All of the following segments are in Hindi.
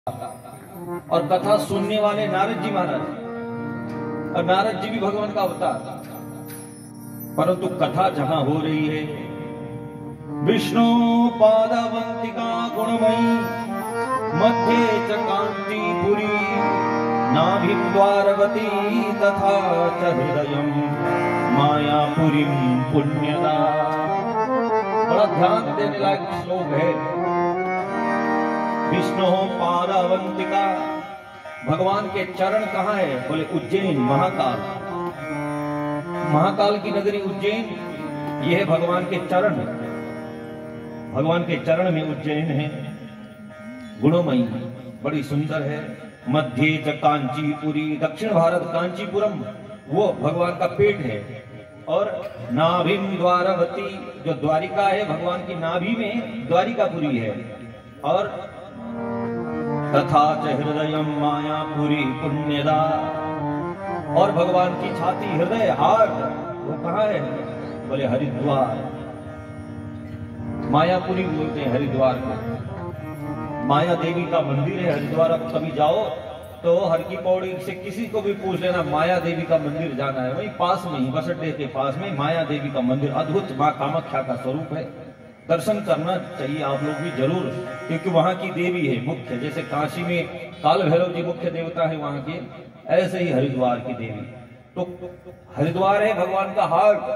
और कथा सुनने वाले नारद जी महाराज, और नारद जी भी भगवान का अवतार। परंतु कथा जहां हो रही है विष्णु पादवंतिका गुणमयी मध्ये च कांचीपुरी नाभिं द्वारवती तथा च हृदयं मायापुरीं पुण्यदा। बड़ा ध्यान देने लायक श्लोक है। विष्णु पादवंतिका, भगवान के चरण कहाँ है? बोले उज्जैन, महाकाल। महाकाल की नगरी उज्जैन, ये है भगवान के चरण। भगवान के चरण में उज्जैन है। गुणमयी, बड़ी सुंदर है। मध्य च कांचीपुरी, दक्षिण भारत कांचीपुरम वो भगवान का पेट है। और नाभिम द्वारवती, जो द्वारिका है भगवान की नाभि में द्वारिकापुरी है। और तथा च हृदयम मायापुरी पुण्यदा, और भगवान की छाती, हृदय, हार्ट, वो कहाँ है? बोले हरिद्वार। मायापुरी बोलते हैं हरिद्वार को। माया देवी का मंदिर है हरिद्वार। अब कभी जाओ तो हर की पौड़ी से किसी को भी पूछ लेना, माया देवी का मंदिर जाना है। वही पास में ही, बस अड्डे के पास में माया देवी का मंदिर, अद्भुत माँ कामाख्या का स्वरूप है। दर्शन करना चाहिए आप लोग भी जरूर, क्योंकि वहां की देवी है मुख्य। जैसे काशी में काल भैरव जी मुख्य देवता है वहां के, ऐसे ही हरिद्वार की देवी। तो हरिद्वार है भगवान का हार्ट।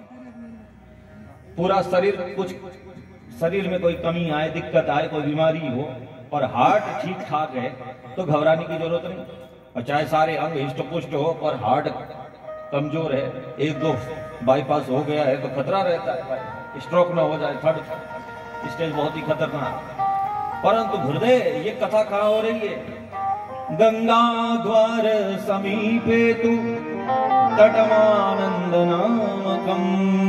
पूरा शरीर, कुछ शरीर में कोई कमी आए, दिक्कत आए, कोई बीमारी हो और हार्ट ठीक ठाक है तो घबराने की जरूरत नहीं। और चाहे सारे अंग हिष्ट पुष्ट हो और हार्ट कमजोर है, एक दो बाईपास हो गया है तो खतरा रहता है, स्ट्रोक ना हो जाए, थर्ड स्टेज बहुत ही खतरनाक। परंतु हृदय, ये कथा कहाँ हो रही है? गंगा द्वार समीपे तु तटमानंद नामकम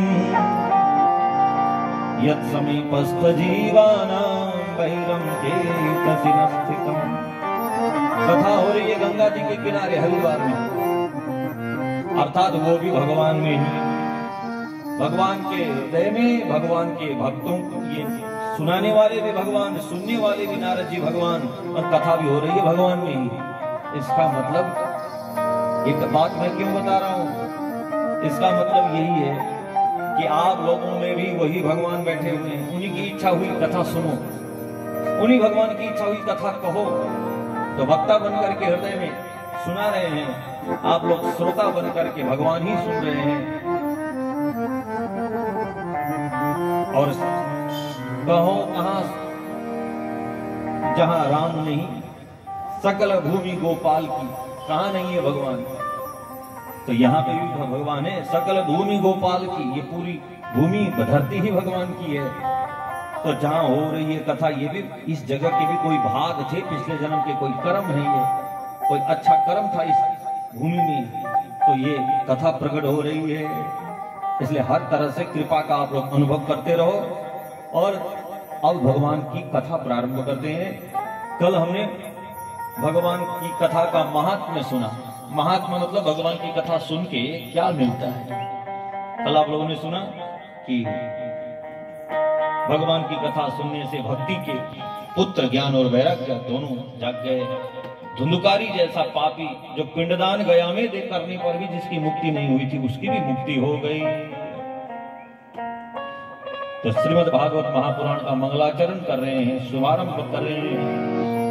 यत् समीपस्थ जीवानां वैरम चेतसि न स्थितम्। कथा हो रही है गंगा जी के किनारे हरिद्वार में, अर्थात वो भी भगवान में ही, भगवान के हृदय में, भगवान के भक्तों को, ये सुनाने वाले भी भगवान, सुनने वाले भी नारद जी भगवान, और कथा भी हो रही है भगवान में ही। इसका मतलब, एक बात मैं क्यों बता रहा हूं, इसका मतलब यही है कि आप लोगों में भी वही भगवान बैठे हुए हैं। उन्हीं की इच्छा हुई कथा सुनो, उन्हीं भगवान की इच्छा हुई कथा कहो। तो वक्ता बनकर के हृदय में सुना रहे हैं, आप लोग श्रोता बनकर के भगवान ही सुन रहे हैं। और कहो कहां जहां राम नहीं, सकल भूमि गोपाल की, कहां नहीं है भगवान? तो यहाँ पे भी भगवान है, सकल भूमि गोपाल की। ये पूरी भूमि, धरती ही भगवान की है। तो जहां हो रही है कथा, ये भी इस जगह के भी कोई भाग थे, पिछले जन्म के कोई कर्म है, ये कोई अच्छा कर्म था इस भूमि में, तो ये कथा प्रकट हो रही है। इसलिए हर तरह से कृपा का आप लोग अनुभव करते रहो। और अब भगवान की कथा प्रारंभ करते हैं। कल हमने भगवान की कथा का महात्म्य सुना। महात्मा मतलब भगवान की कथा सुन के क्या मिलता है। कल आप लोगों ने सुना कि भगवान की कथा सुनने से भक्ति के पुत्र ज्ञान और वैराग्य दोनों जाग गए। धुंधुकारी जैसा पापी जो पिंडदान गया में दे करने पर भी जिसकी मुक्ति नहीं हुई थी, उसकी भी मुक्ति हो गई। तो श्रीमद् भागवत महापुराण का मंगलाचरण कर रहे हैं, शुभारंभ कर रहे हैं।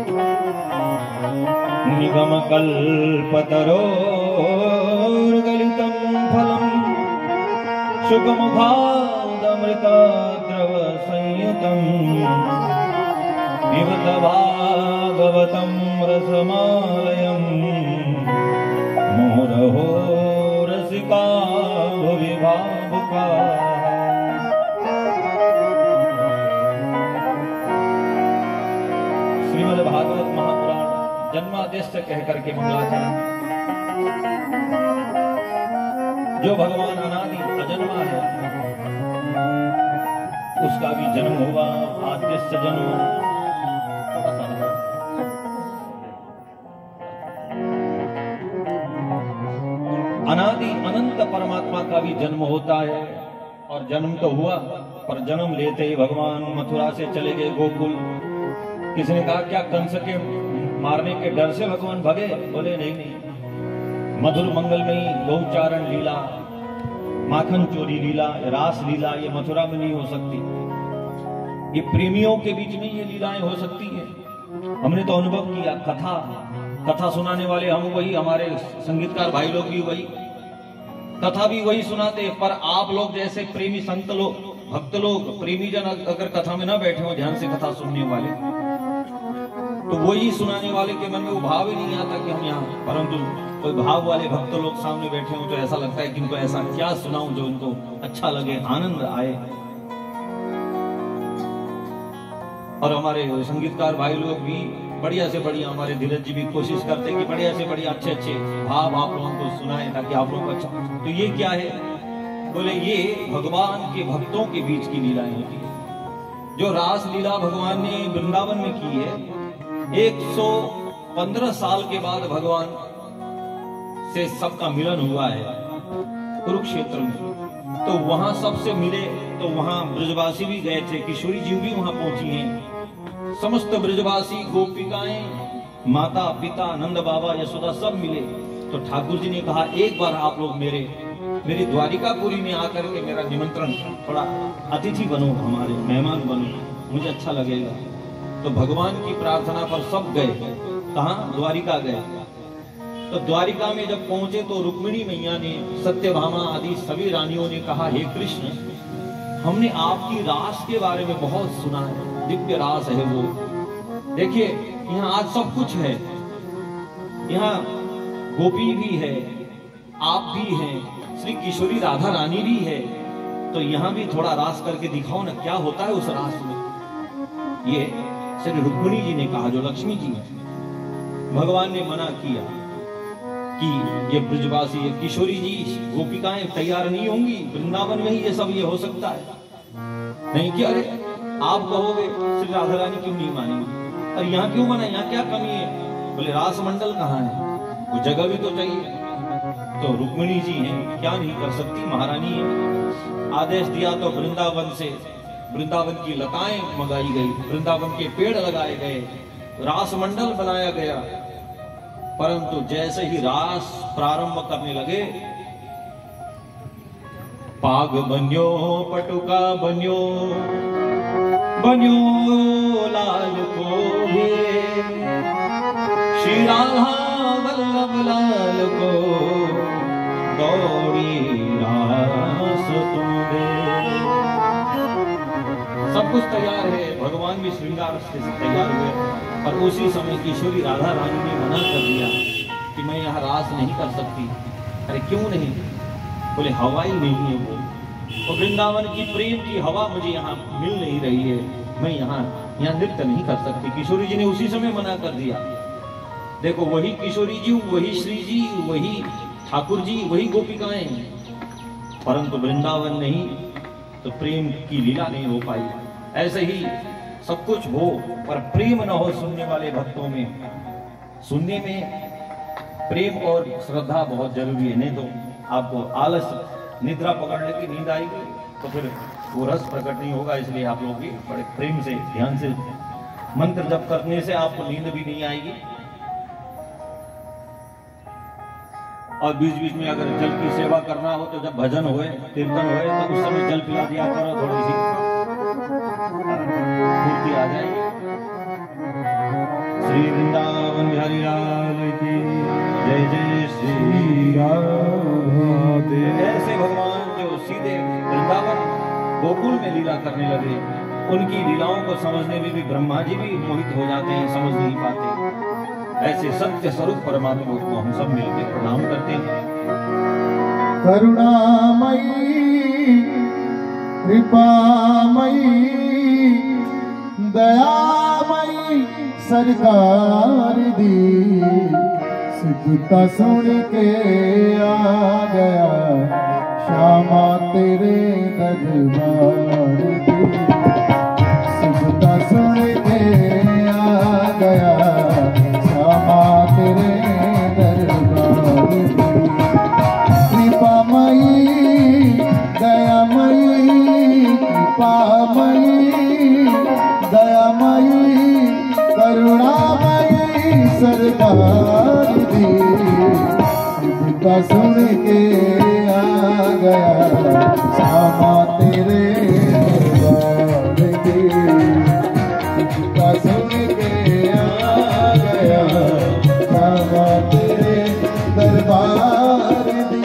निगम कल्पतरोर्गलितं फलम् शुकमुखादमृताद्रव संयुतम् पिबत भागवतं रसमालयम् मुहुरहो रसिका भुवि भावुकाः। श्रीमद् भागवत महापुराण जन्मादेश से कहकर के मंगलाचरण। जो भगवान अनादि अजन्मा है, उसका भी जन्म होगा। आद्यस्य जन्म, अनादि अनंत परमात्मा का भी जन्म होता है। और जन्म तो हुआ, पर जन्म लेते ही भगवान मथुरा से चले गए गोकुल। किसी ने कहा क्या कंस के मारने के डर से भगवान भगे? बोले नहीं नहीं, मधुर मंगलमयी गौचारण लीला, माखन चोरी लीला, रास लीला ये मथुरा में नहीं हो सकती। ये प्रेमियों के बीच में ये लीलाएं हो सकती है। हमने तो अनुभव किया, कथा सुनाने वाले हम वही, हमारे संगीतकार भाई लोग भी वही, कथा भी वही सुनाते। पर आप लोग जैसे प्रेमी संत लोग, भक्त लोग, प्रेमी जन अगर कथा में ना बैठे हो ध्यान से कथा सुनने वाले, तो वही सुनाने वाले के मन में वो भाव ही नहीं आता कि हम यहाँ, परंतु कोई भाव वाले भक्त लोग सामने बैठे हो तो ऐसा लगता है कि इनको ऐसा क्या सुनाऊं जो इनको अच्छा लगे, आनंद आए। और हमारे संगीतकार भाई लोग भी बढ़िया से बढ़िया, हमारे धीरज जी भी कोशिश करते कि बढ़िया से बढ़िया अच्छे अच्छे भाव आप लोगों को सुनाए ताकि आप लोगों को अच्छा। तो ये क्या है? बोले ये भगवान के भक्तों के बीच की लीलाएं होती है। जो रास लीला भगवान ने वृंदावन में की है, 115 साल के बाद भगवान से सबका मिलन हुआ है कुरुक्षेत्र में। तो वहां सबसे मिले, तो वहां ब्रजवासी भी गए थे, किशोरी जी भी वहां पहुंची हैं, समस्त ब्रजवासी गोपिकाएं, माता पिता, नंद बाबा, यशोदा सब मिले। तो ठाकुर जी ने कहा एक बार आप लोग मेरी द्वारिकापुरी में आकर के मेरा निमंत्रण, थोड़ा अतिथि बनो, हमारे मेहमान बनो, मुझे अच्छा लगेगा। तो भगवान की प्रार्थना पर सब गए। कहां? द्वारिका गए। तो द्वारिका में जब पहुंचे तो रुक्मिणी मैया ने, सत्यभामा आदि सभी रानियों ने कहा, हे कृष्ण, हमने आपकी रास के बारे में बहुत सुना है, दिव्य रास है वो। देखिए यहाँ आज सब कुछ है, यहाँ गोपी भी है, आप भी हैं, श्री किशोरी राधा रानी भी है। तो यहाँ भी थोड़ा रास करके दिखाओ ना, क्या होता है उस रास में। ये श्री रुक्मिणी जी ने कहा, जो लक्ष्मी जी है। भगवान ने मना किया कि ये ब्रजवासी, ये किशोरी जी, गोपिकाएं तैयार नहीं होंगी, वृंदावन में ही ये सब ये हो सकता है। नहीं कि अरे आप कहोगे श्री राधा रानी क्यों नहीं मानेंगी, अरे यहाँ क्यों मना, यहाँ क्या कमी है? बोले रास मंडल कहाँ है, वो जगह भी तो चाहिए। तो रुक्मिणी जी हैं, क्या नहीं कर सकती, महारानी है। आदेश दिया तो वृंदावन से, वृंदावन की लताएं मंगाई गई, वृंदावन के पेड़ लगाए गए, रास मंडल बनाया गया। परंतु जैसे ही रास प्रारंभ करने लगे, पाग बन्यो पटुका बन्यो, बन्यो लाल को श्री राधा वल्लभ लाल को, दौड़ी रास तुमरे। सब कुछ तैयार है, भगवान भी श्रृंगार से तैयार हुए। और उसी समय किशोरी राधा रानी ने मना कर दिया कि मैं यहाँ रास नहीं कर सकती। अरे क्यों नहीं? बोले हवा ही नहीं है वो वृंदावन की प्रेम की हवा मुझे यहाँ मिल नहीं रही है, मैं यहाँ नृत्य नहीं कर सकती। किशोरी जी ने उसी समय मना कर दिया। देखो वही किशोरी जी, वही श्री जी, वही ठाकुर जी, वही गोपिकाएं, परंतु वृंदावन नहीं तो प्रेम की लीला नहीं हो पाई। ऐसे ही सब कुछ हो पर प्रेम न हो सुनने वाले भक्तों में। सुनने में प्रेम और श्रद्धा बहुत जरूरी है, नहीं तो आपको आलस, निद्रा पकड़ने की, नींद आएगी तो फिर वो रस प्रकट नहीं होगा। इसलिए आप लोग भी बड़े प्रेम से, ध्यान से मंत्र जप करने से आपको नींद भी नहीं आएगी। और बीच बीच में अगर जल की सेवा करना हो तो जब भजन होए, कीर्तन होए, तो उस समय जल पिला दिया करो, थोड़ी सी पूर्ति आ जाएगी। श्री वृंदावन बिहारी लाल की जय, जय श्री राधे। ऐसे भगवान जो सीधे वृंदावन गोकुल में लीला करने लगे, उनकी लीलाओं को समझने में भी ब्रह्मा जी भी मोहित हो जाते हैं, समझ नहीं पाते। ऐसे सत्य स्वरूप परमात्मा को हम सब मिलकर प्रणाम करते हैं। करुणामयी कृपामयी दयामयी सरकार दी, सिद्धता सुन के आ गया श्यामा तेरे दरबार दी, सिद्धता सुन के आ गया तेरे दरबार दी। कृपामयी दयामयी, कृपामयी दयामयी करुणामयी सरकार दी सिद्धता सुन के आ गया श्यामा तेरे दरबार दी सिद्धता सुन के आ गया श्यामा तेरे दरबार दी।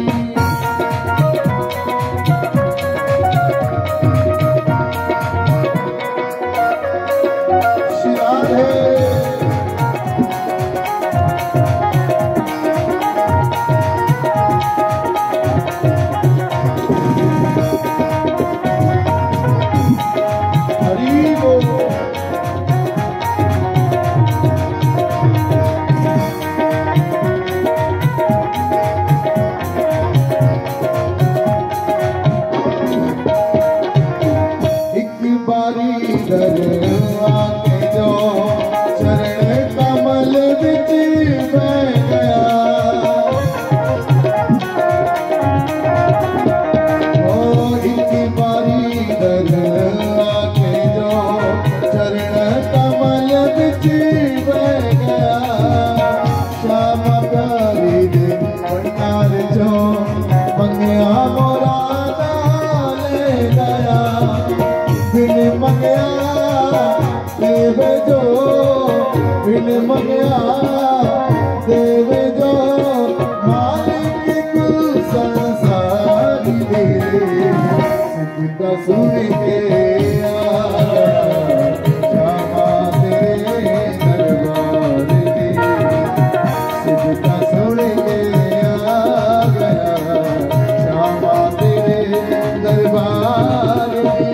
मंगया देव जो मालिक कुल संसार दे सिद्धता सुन के श्यामा तेरे दरबार दे सिद्धता सुन के आ गया श्यामा तेरे दरबार दे।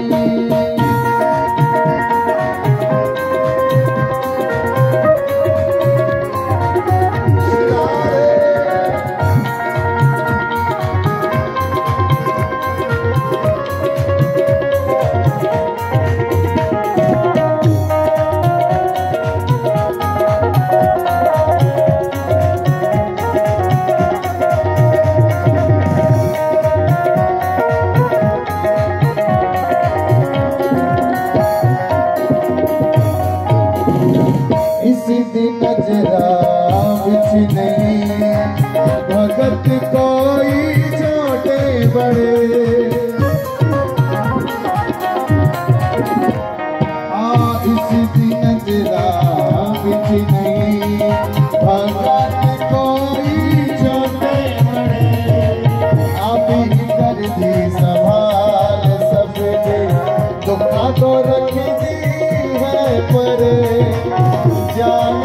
नजरा बिच नहीं भगत कोई छोटे बड़े इसी नजरा बिच नहीं भगत कोई छोटे बड़े आप ही कर दी संभाल सबके दुखा तो रख दी है पर जान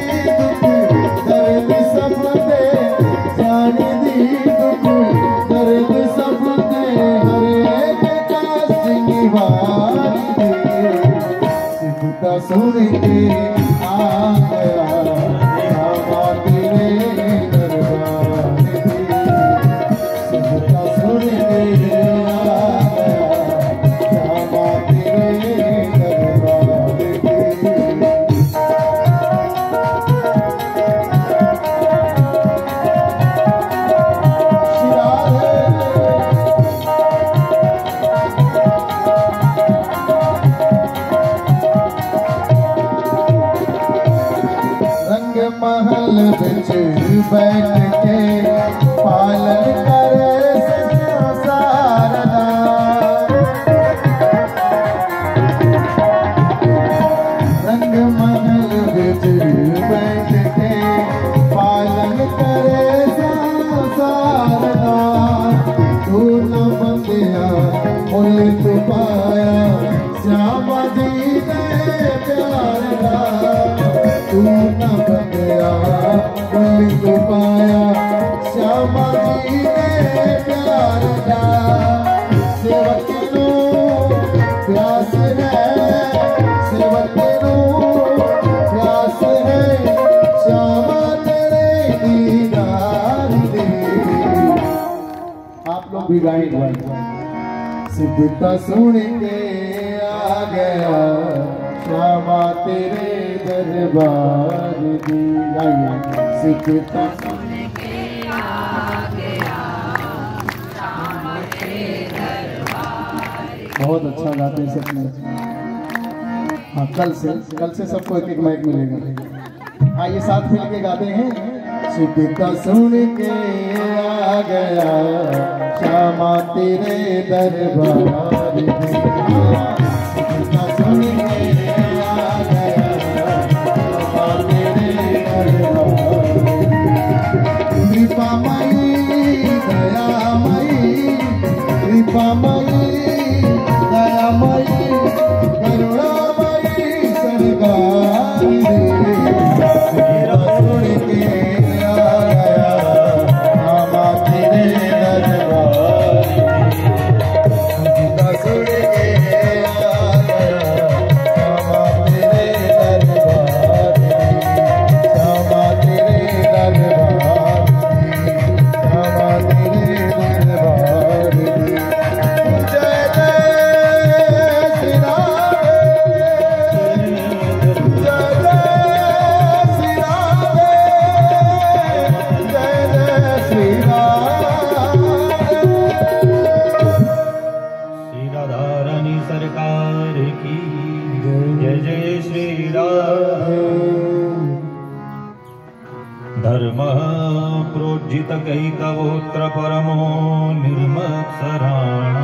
दर्द सब दे जान दी दुख दर्द सब दे हर एक का सिंगार दे सिद्धता सुन के आ गया श्यामा तेरे दरबार दे सिद्धता सुन के आ गया श्यामा तेरे दरबार दे। महल बिच बैठ के पालन करे संसार दा रंग महल बिच बैठ के पालन करे संसार दा तू न बंदिया मुल तू पाया श्यामा जी दे प्यार दा तू न बंदिया मुल तू पाया श्यामा जी ने प्यार दा सेवक नू प्यास है सेवक नू प्यास है श्यामा तेरे दीदार दे। आप लोग भी गाएं सिद्धता सुन के आ गया श्यामा तेरे दरबार दी सिद्धता सुन के आ गया श्यामा तेरे दरबार। बहुत अच्छा गाते हैं सबने। हाँ कल से सबको एक एक माइक मिलेगा। आइए साथ मिलके गाते हैं। पिता सुन के आ गया श्यामा तेरे दरबार में। पिता सुन के आ गया श्यामा तेरे दरबार में। कृपामयी दयामयी, कृपामयी दयामयी, करुणामयी सरकार कैकवोत्र परमो निर्मत्सराणां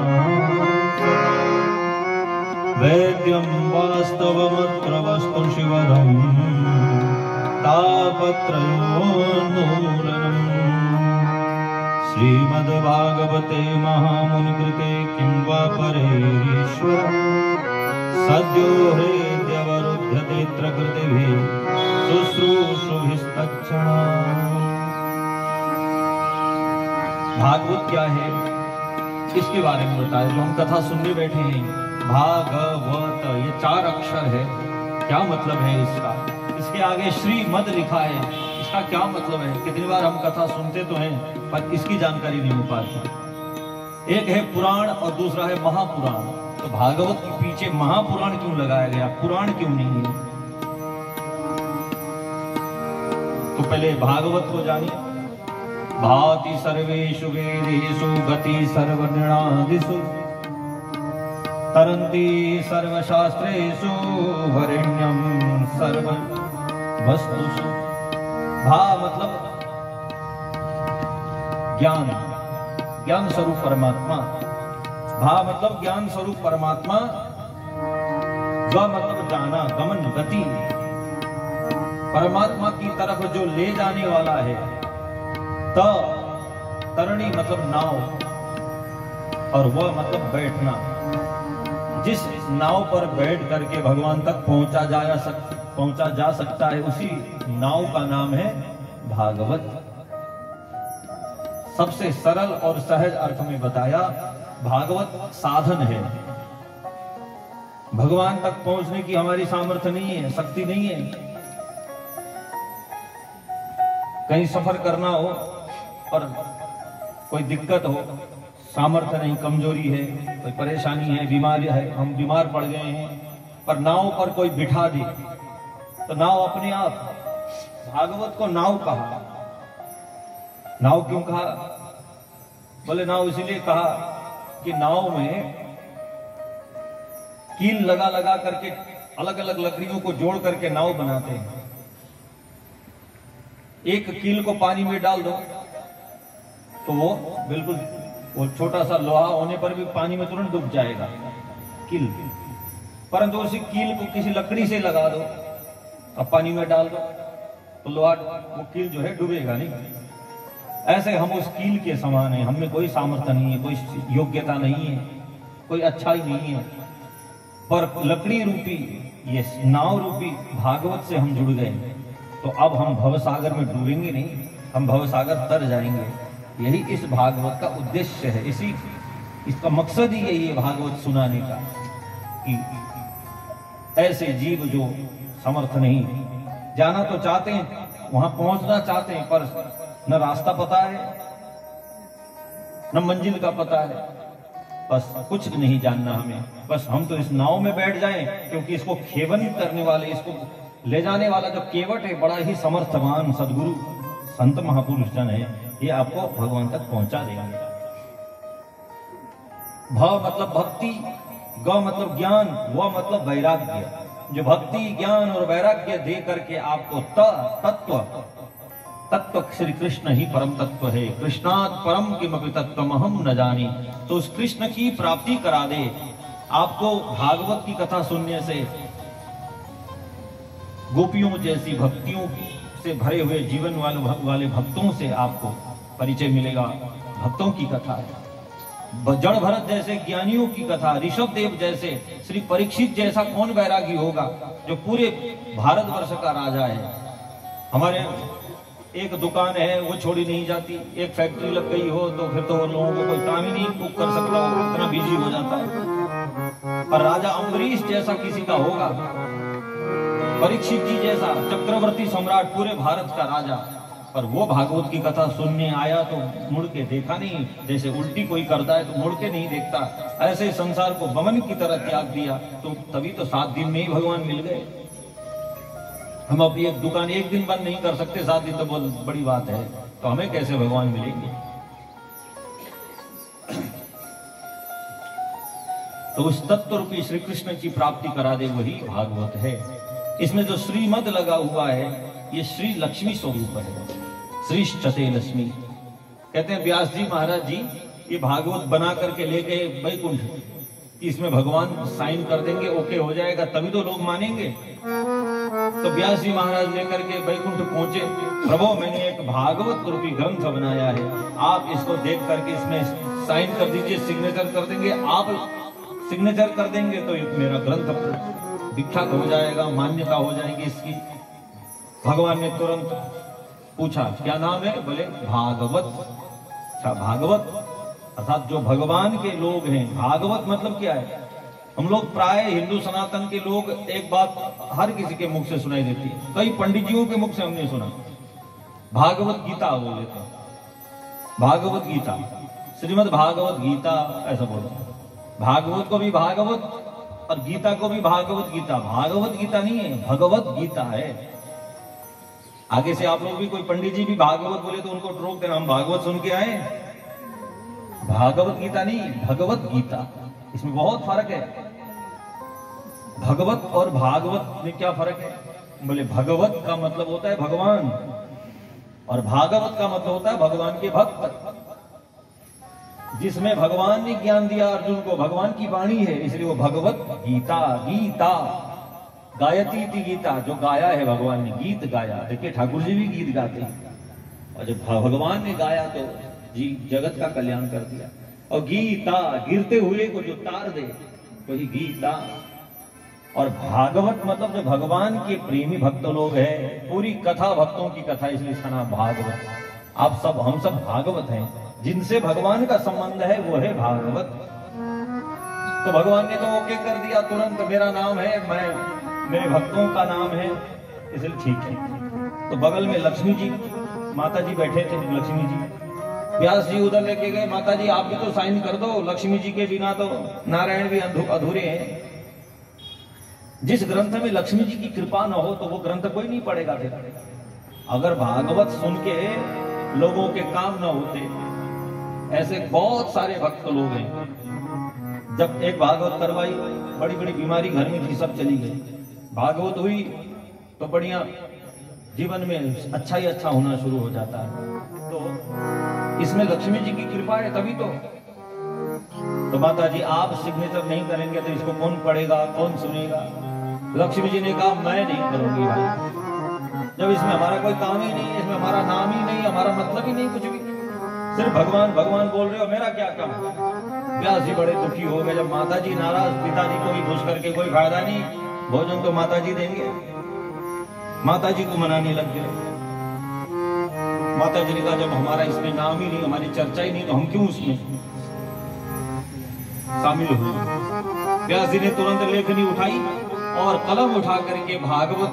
वैद्यं वास्तवमत्र वस्तु शिवरं तापत्रयोन्मूलनम्। श्रीमद्भागवते महामुनिकृते किं वा परेरीश्वर सद्यो हृद्यवरुध्यतेऽत्र कृतिभिः शुश्रूषुभिस्तत्क्षणात्। भागवत क्या है इसके बारे में बताया। जो हम कथा सुनने बैठे हैं, भागवत ये 4 अक्षर है, क्या मतलब है इसका? इसके आगे श्रीमद लिखा है, इसका क्या मतलब है? कितनी बार हम कथा सुनते तो हैं पर इसकी जानकारी नहीं हो पाती। एक है पुराण और दूसरा है महापुराण। तो भागवत के पीछे महापुराण क्यों लगाया गया, पुराण क्यों नहीं है? तो पहले भागवत को जानिए। भाति सर्वेषु वेदेषु गति सर्वनृणादिषु तरन्ति सर्वशास्त्रेषु वरेण्यं सर्ववस्तुषु। भा मतलब ज्ञान, ज्ञान स्वरूप परमात्मा। भा मतलब ज्ञान स्वरूप परमात्मा। ग मतलब जाना, गमन, गति, परमात्मा की तरफ जो ले जाने वाला है। तरणी मतलब नाव, और वह मतलब बैठना। जिस नाव पर बैठ करके भगवान तक पहुंचा जा सकता है, उसी नाव का नाम है भागवत। सबसे सरल और सहज अर्थ में बताया, भागवत साधन है। भगवान तक पहुंचने की हमारी सामर्थ्य नहीं है, शक्ति नहीं है। कहीं सफर करना हो और कोई दिक्कत हो, सामर्थ्य नहीं, कमजोरी है, कोई परेशानी है, बीमारी है, हम बीमार पड़ गए हैं, पर नाव पर कोई बिठा दे तो नाव अपने आप। भागवत को नाव कहा। नाव क्यों कहा? बोले नाव इसलिए कहा कि नाव में कील लगा लगा करके अलग अलग लकड़ियों को जोड़ करके नाव बनाते हैं। एक कील को पानी में डाल दो तो वो बिल्कुल, वो छोटा सा लोहा होने पर भी पानी में तुरंत डूब जाएगा कील। परंतु उसी कील को किसी लकड़ी से लगा दो, अब पानी में डाल दो तो लोहा, वो कील जो है डूबेगा नहीं। ऐसे हम उस कील के समान हैं। हमें कोई सामर्थ्य नहीं है, कोई योग्यता नहीं है, कोई अच्छाई नहीं है, पर लकड़ी रूपी ये नाव रूपी भागवत से हम जुड़ गए। तो अब हम भवसागर में डूबेंगे नहीं, हम भवसागर तर जाएंगे। यही इस भागवत का उद्देश्य है। इसका मकसद ही यही है भागवत सुनाने का, कि ऐसे जीव जो समर्थ नहीं, जाना तो चाहते हैं, वहां पहुंचना चाहते हैं, पर न रास्ता पता है न मंजिल का पता है, बस कुछ नहीं जानना हमें। बस हम तो इस नाव में बैठ जाएं, क्योंकि इसको खेवन करने वाले, इसको ले जाने वाला जो केवट है, बड़ा ही समर्थवान सदगुरु संत महापुरुष जन है, ये आपको भगवान तक पहुंचा देंगे। भ मतलब भक्ति, ग मतलब ज्ञान, व मतलब वैराग्य। जो भक्ति ज्ञान और वैराग्य दे करके आपको तत्व श्री कृष्ण ही परम तत्व है। कृष्णात् परम किमपि तत्त्वमहं न जानी। तो उस कृष्ण की प्राप्ति करा दे। आपको भागवत की कथा सुनने से गोपियों जैसी भक्तियों से भरे हुए जीवन वाले भक्तों से आपको परिचय मिलेगा। भक्तों की कथा है। जड़ भरत जैसे ज्ञानियों की कथा, ऋषभ देव जैसे, श्री परीक्षित जैसा कौन वैरागी होगा जो पूरे भारतवर्ष का राजा है। हमारे एक दुकान है वो छोड़ी नहीं जाती, एक फैक्ट्री लग गई हो तो फिर तो लोगों को कोई काम ही नहीं कुक कर सकता हो, इतना बिजी हो जाता है। पर राजा अम्बरीश जैसा किसी का होगा, परीक्षित जी जैसा चक्रवर्ती सम्राट, पूरे भारत का राजा। पर वो भागवत की कथा सुनने आया तो मुड़ के देखा नहीं। जैसे उल्टी कोई करता है तो मुड़ के नहीं देखता, ऐसे संसार को बमन की तरह त्याग दिया। तो तभी तो 7 दिन में ही भगवान मिल गए। हम अपनी एक दुकान एक दिन बंद नहीं कर सकते, 7 दिन तो बहुत बड़ी बात है। तो हमें कैसे भगवान मिलेंगे? तो उस तत्व रूपी श्री कृष्ण की प्राप्ति करा दे, वही भागवत है। इसमें जो श्रीमद लगा हुआ है ये श्री लक्ष्मी स्वरूप है। श्रीष्ठते लक्ष्मी कहते हैं व्यास जी महाराज जी, ये भागवत बना करके ले गए वैकुंठ, इसमें भगवान साइन कर देंगे, ओके हो जाएगा, तभी तो लोग मानेंगे। तो व्यास जी महाराज लेकर के वैकुंठ पहुंचे। प्रभु मैंने एक भागवत रूपी ग्रंथ बनाया है, आप इसको देख करके इसमें साइन कर दीजिए, सिग्नेचर कर देंगे। आप सिग्नेचर कर देंगे तो मेरा ग्रंथ विख्यात हो जाएगा, मान्यता हो जाएगी इसकी। भगवान ने तुरंत पूछा क्या नाम है? बोले भागवत। अच्छा भागवत अर्थात जो भगवान के लोग हैं। भागवत मतलब क्या है? हम लोग प्राय हिंदू सनातन के लोग एक बात हर किसी के मुख से सुनाई देती है, कई पंडितजियों के मुख से हमने सुना, भागवत गीता बोल देते हैं। भागवत गीता, श्रीमद् भागवत गीता ऐसा बोलते हैं। भागवत को भी भागवत और गीता को भी भागवत गीता। भागवत गीता नहीं है, भगवत गीता है। आगे से आप लोग भी कोई पंडित जी भी भागवत बोले तो उनको रोक देना, हम भागवत सुन के आए। भागवत गीता नहीं, भगवत गीता। इसमें बहुत फर्क है। भगवत और भागवत में क्या फर्क है? बोले भगवत का मतलब होता है भगवान और भागवत का मतलब होता है भगवान के भक्त, जिसमें भगवान ने ज्ञान दिया अर्जुन को। भगवान की वाणी है, इसलिए वो भगवत गीता। गीता गायती थी गीता, जो गाया है भगवान ने, गीत गाया। देखिए ठाकुर जी भी गीत गाते हैं, और जब भगवान ने गाया तो जी जगत का कल्याण कर दिया। और गीता गिरते हुए को जो तार दे वही गीता। और भागवत मतलब जो भगवान के प्रेमी भक्त लोग हैं, पूरी कथा भक्तों की कथा, इसलिए इसका नाम भागवत। आप सब हम सब भागवत हैं, जिनसे भगवान का संबंध है वो है भागवत। तो भगवान ने तो ओके कर दिया तुरंत, मेरा नाम है, मैं मेरे भक्तों का नाम है, इसलिए ठीक है। तो बगल में लक्ष्मी जी माता जी बैठे थे। लक्ष्मी जी व्यास जी उधर लेके गए, माता जी आप भी तो साइन कर दो, लक्ष्मी जी के बिना तो नारायण भी अधूरे हैं। जिस ग्रंथ में लक्ष्मी जी की कृपा न हो तो वो ग्रंथ कोई नहीं पढ़ेगा। फिर अगर भागवत सुन के लोगों के काम न होते, ऐसे बहुत सारे भक्त लोग हैं। जब एक भागवत करवाई, बड़ी बड़ी बीमारी घर में थी, सब चली गई। भागवत हुई तो बढ़िया जीवन में अच्छा ही अच्छा होना शुरू हो जाता है। तो इसमें लक्ष्मी जी की कृपा है तभी तो माता जी आप सिग्नेचर नहीं करेंगे तो इसको कौन पढ़ेगा, कौन सुनेगा? लक्ष्मी जी ने कहा मैं नहीं करूंगी भाई, जब इसमें हमारा कोई काम ही नहीं है, इसमें हमारा नाम ही नहीं, हमारा मतलब ही नहीं कुछ भी, सिर्फ भगवान भगवान बोल रहे हो, मेरा क्या काम? व्यास जी बड़े दुखी हो गए। जब माता जी नाराज, पिताजी को भी खुश करके कोई फायदा नहीं, भोजन तो माता जी देंगे। माता जी को मनाने लग गए। माता जी ने कहा जब हमारा इसमें नाम ही नहीं, हमारी चर्चा ही नहीं, तो हम क्यों उसमें शामिल हुए? व्यास जी ने तुरंत लेखनी उठाई और कलम उठा करके भागवत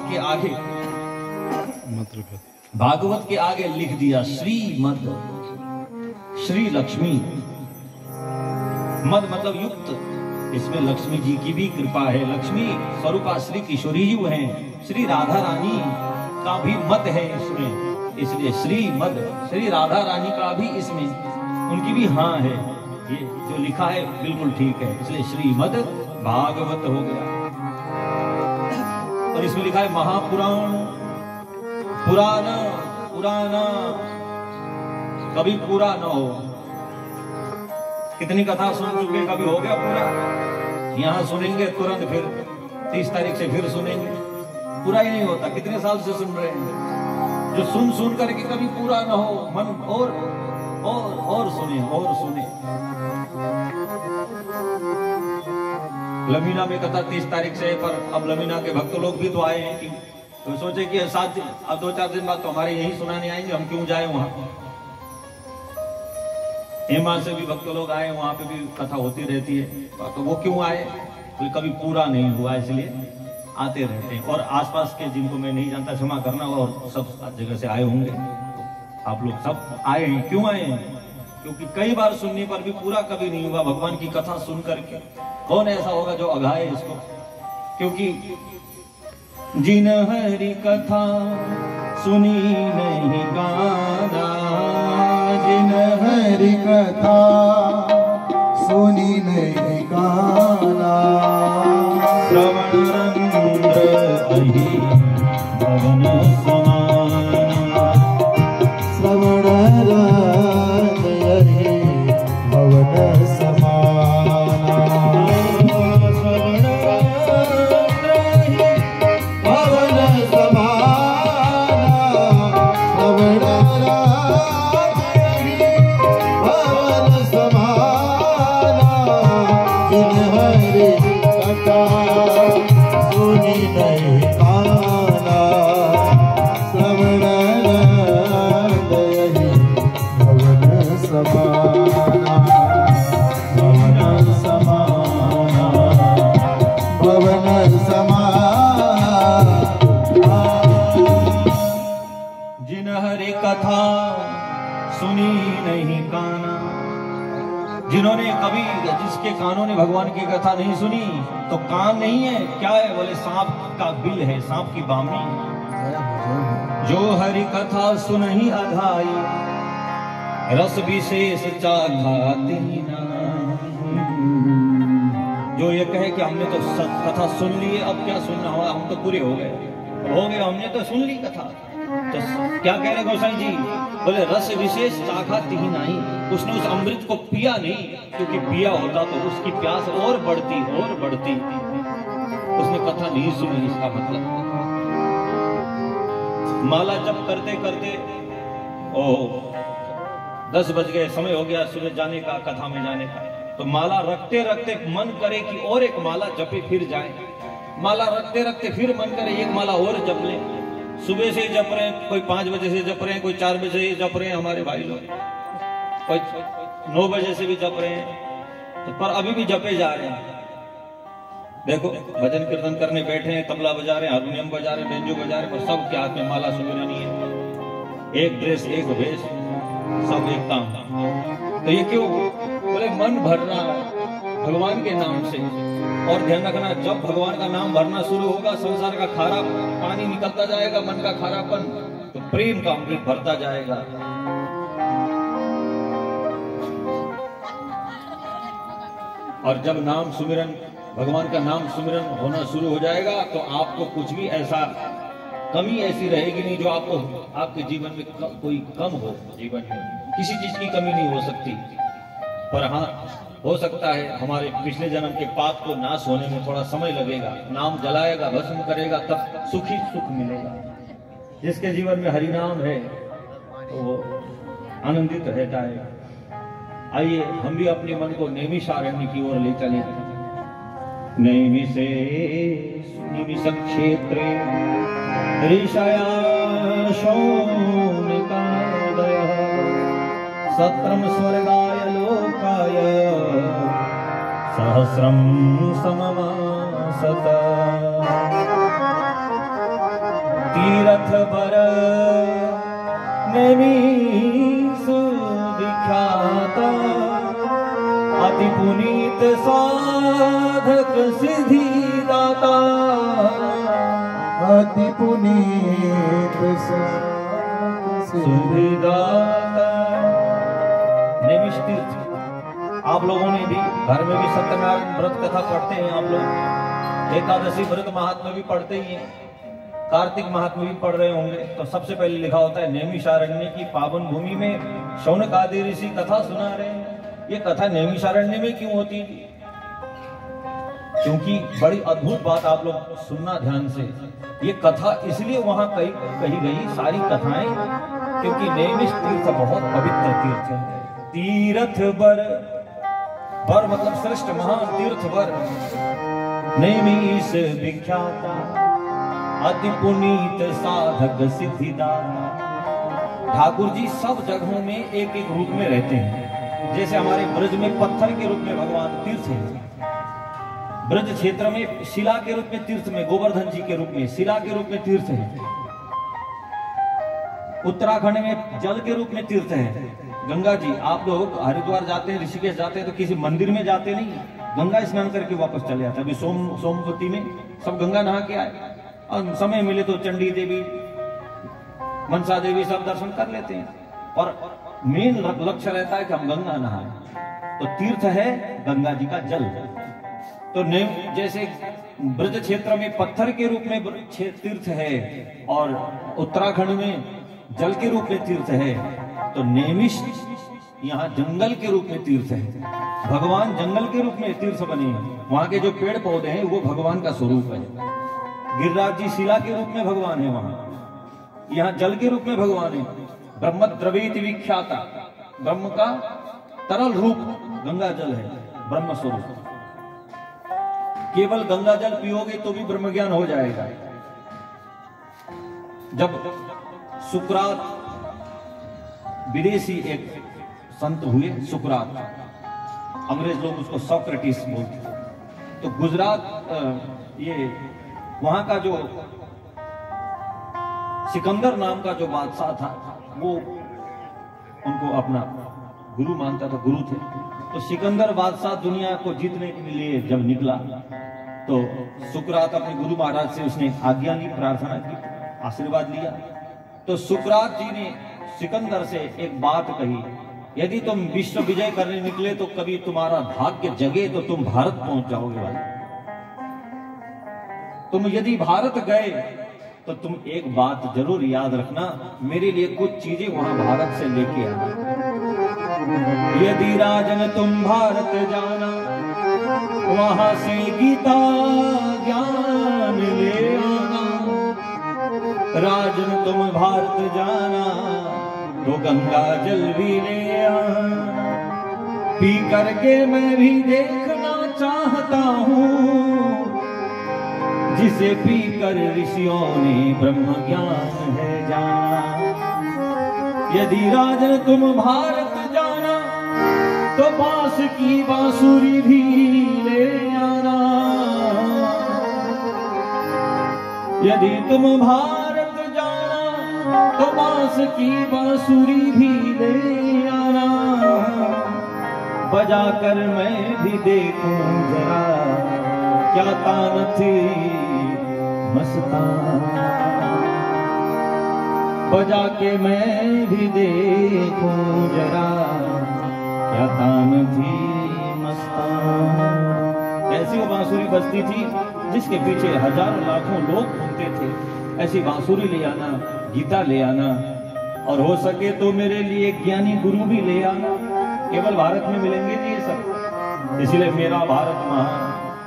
के आगे लिख दिया श्रीमद, श्री लक्ष्मी। मद मतलब युक्त, इसमें लक्ष्मी जी की भी कृपा है। लक्ष्मी स्वरूपा श्री किशोरी जी हैं, श्री राधा रानी का भी मत है इसमें, इसलिए श्री मद, श्री राधा रानी का भी इसमें उनकी भी हाँ है। ये जो लिखा है बिल्कुल ठीक है, इसलिए श्रीमद भागवत हो गया। और इसमें लिखा है महापुराण, पुराना पुराना कभी पूरा न हो। कितनी कथा सुन चुके, कभी हो गया पूरा? यहाँ सुनेंगे तुरंत, फिर 30 तारीख से फिर सुनेंगे, पूरा ही नहीं होता। कितने साल से सुन रहे हैं, जो सुन सुन करके कभी पूरा ना हो, मन और सुने और सुने। लमीना में कथा 30 तारीख से, पर अब लमीना के भक्त लोग भी तो आए हैं कि तो सोचे कि 7 दिन, अब 2-4 दिन बाद तो हमारे यही सुनाने आएंगे, हम क्यों जाए वहां। हेमा से भी भक्त लोग आए, वहां पे भी कथा होती रहती है, तो वो क्यों आए? कोई कभी पूरा नहीं हुआ, इसलिए आते रहते हैं। और आसपास के जिनको मैं नहीं जानता क्षमा करना, और सब जगह से आए होंगे, आप लोग सब आए हैं। क्यों आए हैं? क्योंकि कई बार सुनने पर भी पूरा कभी नहीं हुआ भगवान की कथा सुन करके। कौन ऐसा होगा जो अघाए इसको? क्योंकि जिन हरि कथा सुनी नहीं गाना, जिन हरि कथा सुनी नहीं गाना, श्रवण रंध्र अहि भवन समाना, श्रवण रंध्र अहि भवन समाना, श्रवण रंध्र अहि भवन समाना, श्रवण रंध्र अहि भवन समाना, जिन हरि कथा सुनी नहीं गाना, श्रवण रंध्र अहि भवन समाना, भवन समाना, भवन समाना। जिन हरि कथा सुनी नहीं काना, जिन्होंने कभी, जिसके कानों ने भगवान की कथा नहीं सुनी, तो कान नहीं है, क्या है? बोले सांप का बिल है, सांप की बामी। जो हरि कथा सुनहि अघाई, रस विशेष चाखा तीना। जो ये कहे कि हमने तो कथा सुन ली है, अब क्या सुनना होगा, हम तो पूरे हो गए, हमने तो सुन ली कथा। तो क्या कह रहे गोसाई जी? बोले रस विशेष चाखा ही नहीं, उसने उस अमृत को पिया नहीं, क्योंकि पिया होता तो उसकी प्यास और बढ़ती और बढ़ती। उसने कथा नहीं सुनी, इसका मतलब। माला जप करते करते 10 बज गए, समय हो गया सुबह जाने का, कथा में जाने का, तो माला रखते रखते मन करे कि और एक माला जपे फिर जाए। माला रखते रखते फिर मन करे एक माला और जप ले। सुबह से ही जप रहे हैं, कोई 5 बजे से जप रहे हैं, कोई 4 बजे से जप रहे हैं हमारे भाई लोग, कोई 9 बजे से भी जप रहे हैं, तो पर अभी भी जपे जा रहे हैं। देखो भजन कीर्तन करने बैठे हैं, तबला बजा रहे हैं, हारमोनियम बजा रहे हैं, बेंजो बजा रहे हैं, पर सब के हाथ में माला सुमिरनी है, एक ड्रेस एक भेष, सब एक काम। तो ये क्यों? बोले मन भरना भगवान के नाम से। और ध्यान रखना, जब भगवान का नाम भरना शुरू होगा, संसार का खारा पानी निकलता जाएगा, मन का खारापन, तो प्रेम का अमृत भरता जाएगा। और जब नाम सुमिरन, भगवान का नाम सुमिरन होना शुरू हो जाएगा, तो आपको कुछ भी ऐसा कमी ऐसी रहेगी नहीं जो आपको, आपके जीवन में कोई कम हो। जीवन में किसी चीज की कमी नहीं हो सकती, पर हाँ हो सकता है हमारे पिछले जन्म के पाप को नाश होने में थोड़ा समय लगेगा। नाम जलाएगा, भस्म करेगा, तब सुखी सुख मिलेगा। जिसके जीवन में हरि नाम है तो वो आनंदित रहता है। आइए हम भी अपने मन को नैमिषारण्य की ओर ले चले। नैमिषे निमिष क्षेत्रे ऋषया शौनकादयः सत्रम स्वर्गाय लोकाय सहस्रम सममासत। तीर्थ बर नैमिष विख्यात अति पुनीत साधक सिद्धि दाता। अति पुनीत सिद्धि दाता। नैमिष तीर्थ आप लोगों ने भी घर में भी सत्यनारायण व्रत कथा पढ़ते हैं, आप लोग एकादशी व्रत महात्मा भी पढ़ते ही हैं। कार्तिक महात्म्य भी पढ़ रहे होंगे तो सबसे पहले लिखा होता है नैमिषारण्य की पावन भूमि में शौनक आदि ऋषि कथा सुना रहे हैं। ये कथा नैमिषारण्य में क्यों होती है? क्योंकि बड़ी अद्भुत बात आप लोग सुनना ध्यान से। ये कथा इसलिए वहां कही गई सारी कथाएं क्योंकि नैमिष तीर्थ बहुत पवित्र तीर्थ है। तीर्थ बर मतलब श्रेष्ठ महान तीर्थ बर नैमिष विख्याता अति पुनीत साधक सिद्धिदाता। ठाकुर जी सब जगहों में एक एक रूप में रहते हैं। जैसे हमारे ब्रज में पत्थर के रूप में भगवान तीर्थ है, ब्रज क्षेत्र में शिला के रूप में तीर्थ में गोवर्धन जी के रूप में शिला के रूप में तीर्थ है, उत्तराखंड में जल के रूप में तीर्थ है। गंगा जी, आप लोग हरिद्वार जाते हैं, ऋषिकेश जाते हैं तो किसी मंदिर में जाते नहीं, गंगा स्नान करके वापस चले जाते। अभी सोमवती में सब गंगा नहा के आए और समय मिले तो चंडी देवी मनसा देवी सब दर्शन कर लेते हैं, और मेन लक्ष्य रहता है कि हम गंगा नहाएं। तो तीर्थ है गंगा जी का जल। तो जैसे ब्रज क्षेत्र में पत्थर के रूप में तीर्थ है और उत्तराखंड में जल के रूप में तीर्थ है, तो नैमिष यहाँ जंगल के रूप में तीर्थ है। भगवान जंगल के रूप में तीर्थ बने हैं। वहां के जो पेड़ पौधे हैं वो भगवान का स्वरूप है। गिरिराज जी शिला के रूप में भगवान है वहां, यहाँ जल के रूप में भगवान है। ब्रह्म द्रवीत विख्याता, ब्रह्म का तरल रूप गंगा जल है, ब्रह्म स्वरूप। केवल गंगा जल पियोगे तो भी ब्रह्म ज्ञान हो जाएगा। जब सुकरात विदेशी एक संत हुए, सुकरात, अंग्रेज लोग उसको सोक्रेटिस बोलते। तो गुजरात ये वहां का जो सिकंदर नाम का जो बादशाह था वो उनको अपना गुरु मानता था, गुरु थे। तो सिकंदर बादशाह दुनिया को जीतने के लिए जब निकला तो सुकरात अपने गुरु महाराज से उसने आज्ञा ली, प्रार्थना की, आशीर्वाद लिया। तो सुकरात जी ने सिकंदर से एक बात कही, यदि तुम विश्व विजय करने निकले तो कभी तुम्हारा भाग्य जगे तो तुम भारत पहुंच जाओगे भाई। तुम यदि भारत गए तो तुम एक बात जरूर याद रखना, मेरे लिए कुछ चीजें वहां भारत से लेके आना। यदि राजन तुम भारत जाना, वहां से गीता ज्ञान ले आना। राजन तुम भारत जाना तो गंगा जल भी ले आना। पी करके मैं भी देखना चाहता हूँ, जिसे पीकर ऋषियों ने ब्रह्म ज्ञान है जाना। यदि राजन तुम भारत जाना तो बांस की बांसुरी भी ले आना। यदि तुम भारत जाना तो बांस की बांसुरी भी ले आना। बजाकर मैं भी देखूं जरा क्या तान थी मस्ताना। बजा के मैं भी देखूं जरा क्या तान थी मस्ताना। ऐसी वो बांसुरी बजती थी जिसके पीछे हजारों लाखों लोग घूमते थे। ऐसी बांसुरी ले आना, गीता ले आना, और हो सके तो मेरे लिए ज्ञानी गुरु भी ले आना। केवल भारत में मिलेंगे ये सब, इसलिए मेरा भारत महान।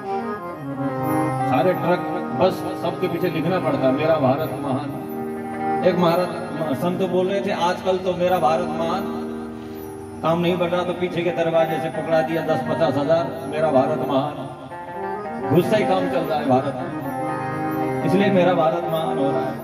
सारे ट्रक बस सबके पीछे लिखना पड़ता, मेरा भारत महान। एक महाराज संत बोल रहे थे, आजकल तो मेरा भारत महान काम नहीं बढ़ रहा तो पीछे के दरवाजे से पकड़ा दिया 10-50 हजार, मेरा भारत महान। घुस से ही काम चल रहा है भारत में, इसलिए मेरा भारत महान हो रहा है।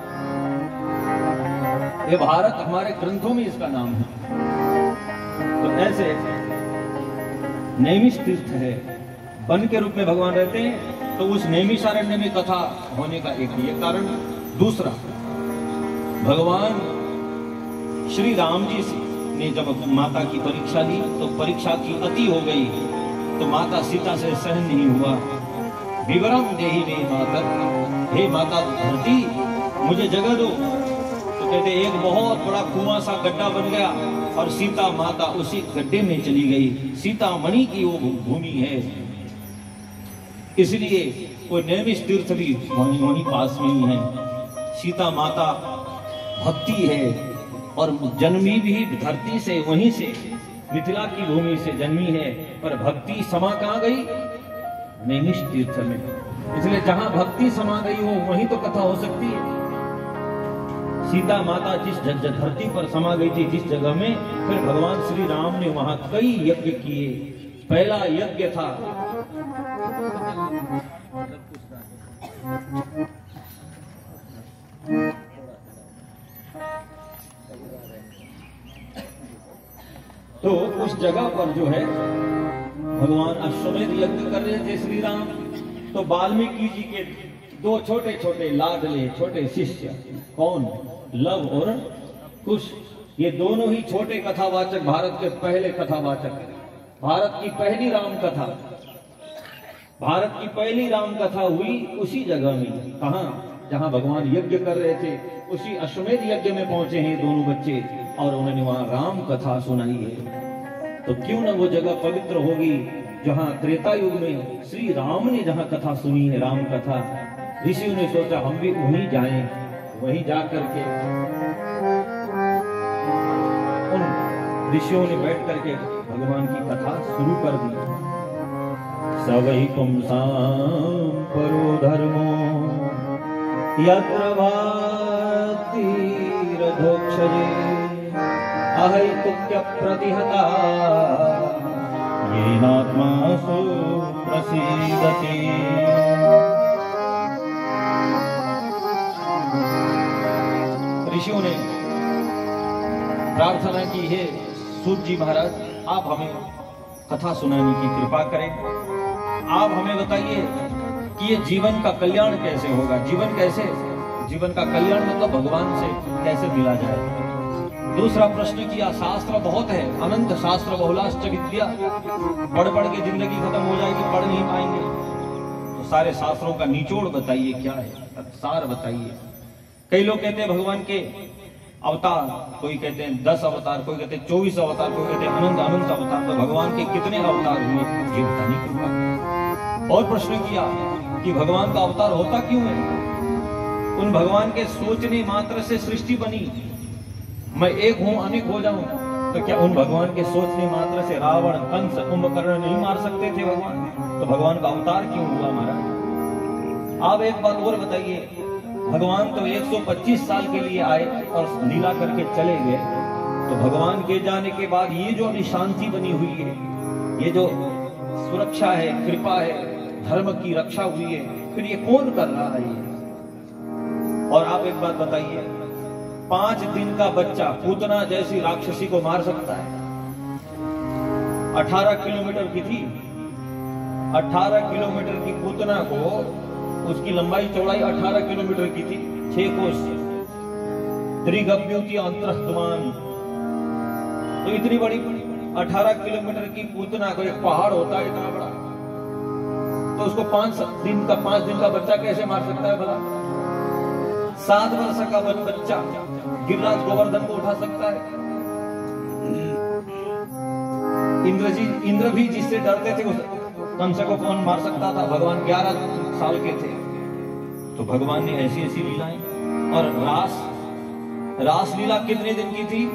ये भारत हमारे ग्रंथों में इसका नाम है। तो ऐसे नैमिष तीर्थ है, वन के रूप में भगवान रहते हैं, तो उस नैमिषारण्य में कथा होने का एक ये कारण। दूसरा, भगवान श्री राम जी ने जब माता की परीक्षा ली तो परीक्षा की अति हो गई, तो माता सीता से सहन नहीं हुआ। विवरम देहि मे मातर, हे माता धरती मुझे जगह दो। तो कहते एक बहुत बड़ा कुआं सा गड्ढा बन गया और सीता माता उसी गड्ढे में चली गई। सीतामणि की वो भूमि है, इसलिए कोई नैमिष तीर्थ भी वहीं पास में ही है। सीता माता भक्ति है और जन्मी भी धरती से, वहीं से मिथिला की भूमि से जन्मी है, पर भक्ति समा कहाँ गई? नैमिष तीर्थ में। इसलिए जहां भक्ति समा गई हो वहीं तो कथा हो सकती है। सीता माता जिस धरती पर समा गई थी, जिस जगह में, फिर भगवान श्री राम ने वहां कई यज्ञ किए। पहला यज्ञ था तो उस जगह पर जो है भगवान अश्वमेध यज्ञ कर रहे थे श्री राम। तो वाल्मीकि जी के दो छोटे छोटे लाडले छोटे शिष्य, कौन? लव और कुश। ये दोनों ही छोटे कथावाचक, भारत के पहले कथावाचक। भारत की पहली राम कथा, भारत की पहली राम कथा हुई उसी जगह में। कहा? जहां भगवान यज्ञ कर रहे थे, उसी अश्वमेध यज्ञ में पहुंचे हैं दोनों बच्चे और उन्होंने वहां राम कथा सुनाई है। तो क्यों न वो जगह पवित्र होगी जहां त्रेता युग में श्री राम ने जहां कथा सुनी है, राम कथा। ऋषियों ने सोचा हम भी वहीं जाएं, वहीं जाकर के उन ऋषियों ने बैठ करके भगवान की कथा शुरू कर दी। सवै पुंसां परो धर्मो यत्र भाति रथोक्षजे अहैतुक्य प्रतिहता येनात्मासु प्रसीदति। ऋषियों ने प्रार्थना की है, सूत जी महाराज आप हमें कथा सुनाने की कृपा करें। आप हमें बताइए कि ये जीवन का कल्याण कैसे होगा? जीवन कैसे? जीवन का कल्याण मतलब भगवान से कैसे मिला जाए? दूसरा प्रश्न किया, शास्त्र बहुत है, अनंत शास्त्र बहुलाश्च विद्या, पढ़ पढ़ के जिंदगी खत्म हो जाएगी, पढ़ नहीं पाएंगे। तो सारे शास्त्रों का निचोड़ बताइए, क्या है सार बताइए। कई लोग कहते हैं भगवान के अवतार, कोई कहते हैं 10 अवतार, कोई कहते हैं 24 अवतार, कोई कहते हैं अनंत अनंत अवतार। तो भगवान के कितने अवतार हुए ये बताने की बात। और प्रश्न किया कि भगवान का अवतार होता क्यों है? उन भगवान के सोचने मात्र से सृष्टि बनी। मैं एक हूं अनेक हो जाऊं, तो क्या उन भगवान के सोचने मात्र से रावण, कंस, कुंभकर्ण नहीं मार सकते थे भगवान? तो भगवान का अवतार क्यों हुआ महाराज? आप एक बात और बताइए, भगवान तो 125 साल के लिए आए और लीला करके चले गए, तो भगवान के जाने के बाद ये जो निशांति बनी हुई है, ये जो सुरक्षा है, कृपा है, धर्म की रक्षा हुई है, फिर ये कौन कर रहा है? और आप एक बात बताइए, 5 दिन का बच्चा पूतना जैसी राक्षसी को मार सकता है? 18 किलोमीटर की थी, 18 किलोमीटर की पूतना को, उसकी लंबाई चौड़ाई 18 किलोमीटर की थी, 6 कोस, त्रिगव्युति अंतरस्तमान। तो इतनी बड़ी 18 किलोमीटर की पूतना को, एक पहाड़ होता है इतना बड़ा, तो उसको 5 दिन का बच्चा कैसे मार सकता है भला? 7 वर्ष का बच्चा गिरिराज गोवर्धन को उठा सकता है? इंद्र भी जिससे डरते थे कंस को कौन मार सकता था? भगवान 11 साल के थे। तो भगवान ने ऐसी ऐसी लीलाएं। और रास लीला कितने दिन की थी?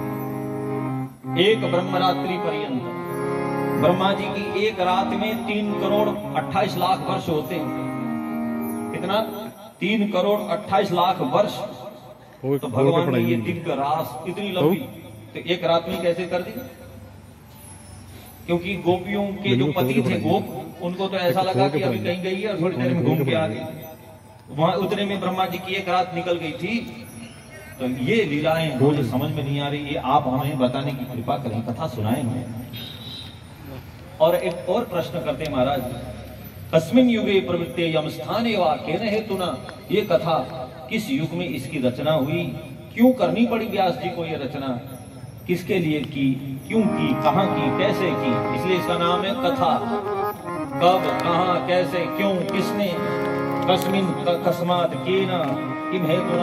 एक ब्रह्मरात्रि पर्यंत। ब्रह्मा जी की एक रात में 3 करोड़ 28 लाख वर्ष होते हैं। कितना? 3 करोड़ 28 लाख वर्ष। तो भगवान ने ये दिव्य रास इतनी लंबी तो एक रात में कैसे कर दी? क्योंकि गोपियों के जो पति थे गोप, उनको तो ऐसा लगा कि अभी कहीं गई है और थोड़ी देर में घूम के आ गई। वहां उतने में ब्रह्मा जी की एक रात निकल गई थी। तो ये लीलाएं मुझे समझ में नहीं आ रही, ये आप हमें बताने की कृपा करें, कथा सुनाएं हमें। और एक और प्रश्न करते हैं महाराज, कस्मिन् युगे प्रवृत्ते यम स्थाने वा केन हेतुना, ये कथा किस युग में इसकी रचना हुई? क्यों करनी पड़ी व्यास जी को ये रचना? किसके लिए की, क्यों की, कहां की, कैसे की? इसलिए इसका नाम है कथा। कब, कहां, कैसे, क्यों, किसने, कस्मिन् कस्मात् केन किम हेतुना।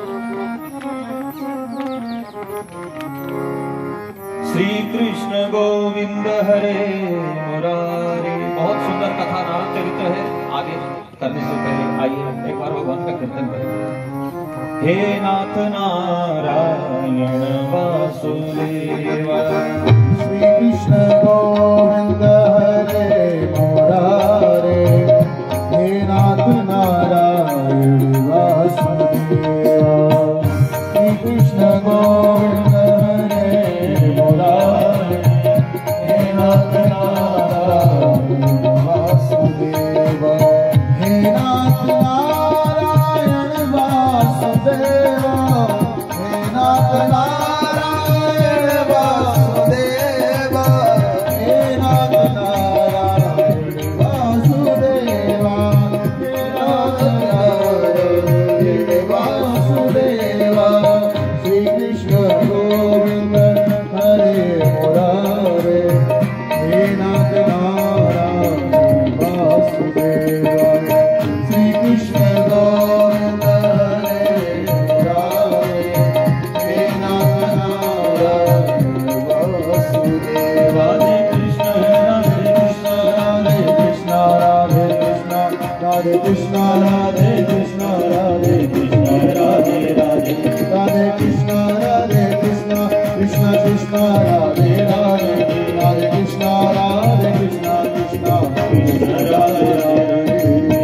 श्री कृष्ण गोविंद हरे मुरारे। बहुत सुंदर कथा नाम चरित्र है। आगे करने से पहले आइए एक बार भगवान का कीर्तन करें। हे नाथ नारायण वासुदेव। श्री कृष्ण गोविंद हरे मुरारे, हे नाथ नारायण वासुदेव। श्री कृष्ण गोविंद हरे मुरारे, हे नाथ नारायण वासुदेव। हे नाथ नारायण वासुदेव, हे नाथ नारायण वासुदेव, हे नाथ नारायण वासुदेव, हे नाथ नारायण वासुदेव। श्री कृष्ण गोविंद हरे मुरारे, हे नाथ नारायण वासुदेव। श्री कृष्ण गोविंद हरे मुरारे, हे नाथ नारायण वासुदेव। राधे कृष्ण राधे कृष्ण राधे कृष्ण राधे कृष्ण राधे कृष्ण राधे कृष्ण राधे कृष्ण राधे राधे राधे कृष्ण राधे कृष्ण कृष्ण कृष्ण राधे राधे राधे कृष्ण राधे कृष्ण कृष्ण कृष्ण राधे राधे।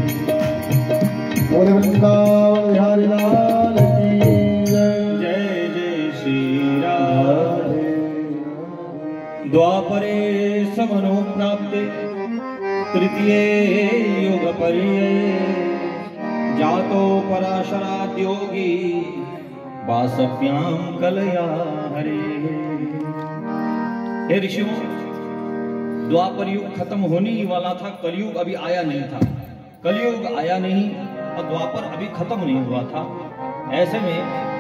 बोले वृंदावन बिहारी लाल की जय। जय जय श्री राधे। द्वापरे समनो प्राप्ते तृतीये युग पर्यये जातो पराशराद्योगी वासव्याम कलया हरे। हे ऋषियों, द्वापर युग खत्म होने ही वाला था, कलयुग अभी आया नहीं था। कलयुग आया नहीं और द्वापर अभी खत्म नहीं हुआ था। ऐसे में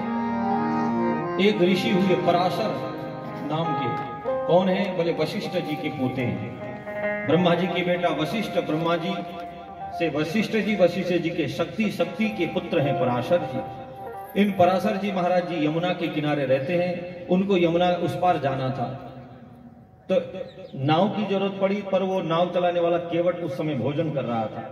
एक ऋषि हुए पराशर नाम के। कौन है? बोले वशिष्ठ जी के पोते हैं। ब्रह्मा जी के बेटा वशिष्ठ, ब्रह्मा जी से वशिष्ठ जी के शक्ति के पुत्र हैं पराशर जी। इन पराशर जी महाराज जी यमुना के किनारे रहते हैं। उनको यमुना उस पार जाना था, तो नाव की जरूरत पड़ी, पर वो नाव चलाने वाला केवट उस समय भोजन कर रहा था।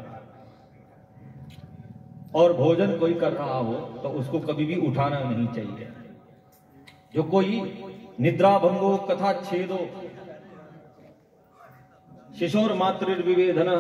और भोजन कोई कर रहा हो तो उसको कभी भी उठाना नहीं चाहिए। जो कोई निद्रा भंगो कथा छेदो शिशोर मातृ विवेधना,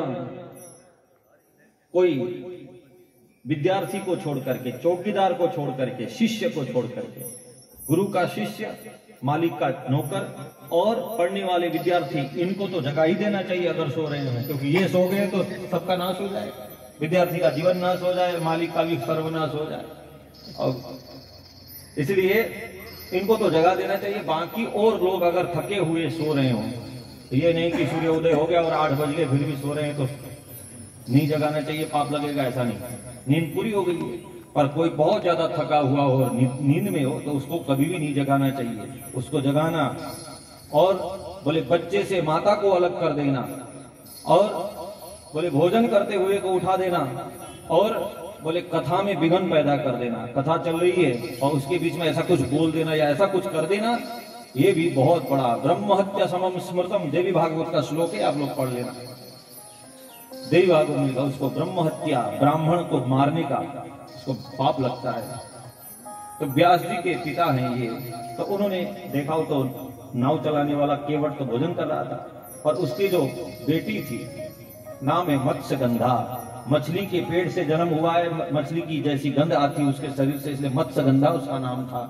कोई विद्यार्थी को छोड़ करके, चौकीदार को छोड़ करके, शिष्य को छोड़ करके, गुरु का शिष्य, मालिक का नौकर और पढ़ने वाले विद्यार्थी, इनको तो जगा ही देना चाहिए अगर सो रहे हैं, क्योंकि ये सो गए तो सबका नाश हो जाए, विद्यार्थी का जीवन नाश हो जाए, मालिक का भी सर्वनाश हो जाए। और इसलिए इनको तो जगा देना चाहिए। बाकी और लोग अगर थके हुए सो रहे हों, ये नहीं कि सूर्योदय हो गया और 8 बज गए फिर भी सो रहे हैं तो नहीं जगाना चाहिए, पाप लगेगा, ऐसा नहीं। नींद पूरी हो गई है, पर कोई बहुत ज्यादा थका हुआ हो, नींद में हो, तो उसको कभी भी नहीं जगाना चाहिए, उसको जगाना। और बोले बच्चे से माता को अलग कर देना, और बोले भोजन करते हुए को उठा देना, और बोले कथा में विघ्न पैदा कर देना। कथा चल रही है और उसके बीच में ऐसा कुछ बोल देना या ऐसा कुछ कर देना, ये भी बहुत बड़ा ब्रह्म हत्या समम स्मृतम, देवी भागवत का श्लोक है, आप लोग पढ़ लेना। देवी भागवत में उसको ब्रह्म हत्या, ब्राह्मण को मारने का उसको पाप लगता है। तो व्यास जी के पिता हैं ये, तो उन्होंने देखा तो नाव चलाने वाला केवट तो भोजन कर रहा था, और उसकी जो बेटी थी नाम है मत्स्यगंधा, मछली के पेट से जन्म हुआ है, मछली की जैसी गंध आती उसके शरीर से, इसलिए मत्स्यगंधा उसका नाम था।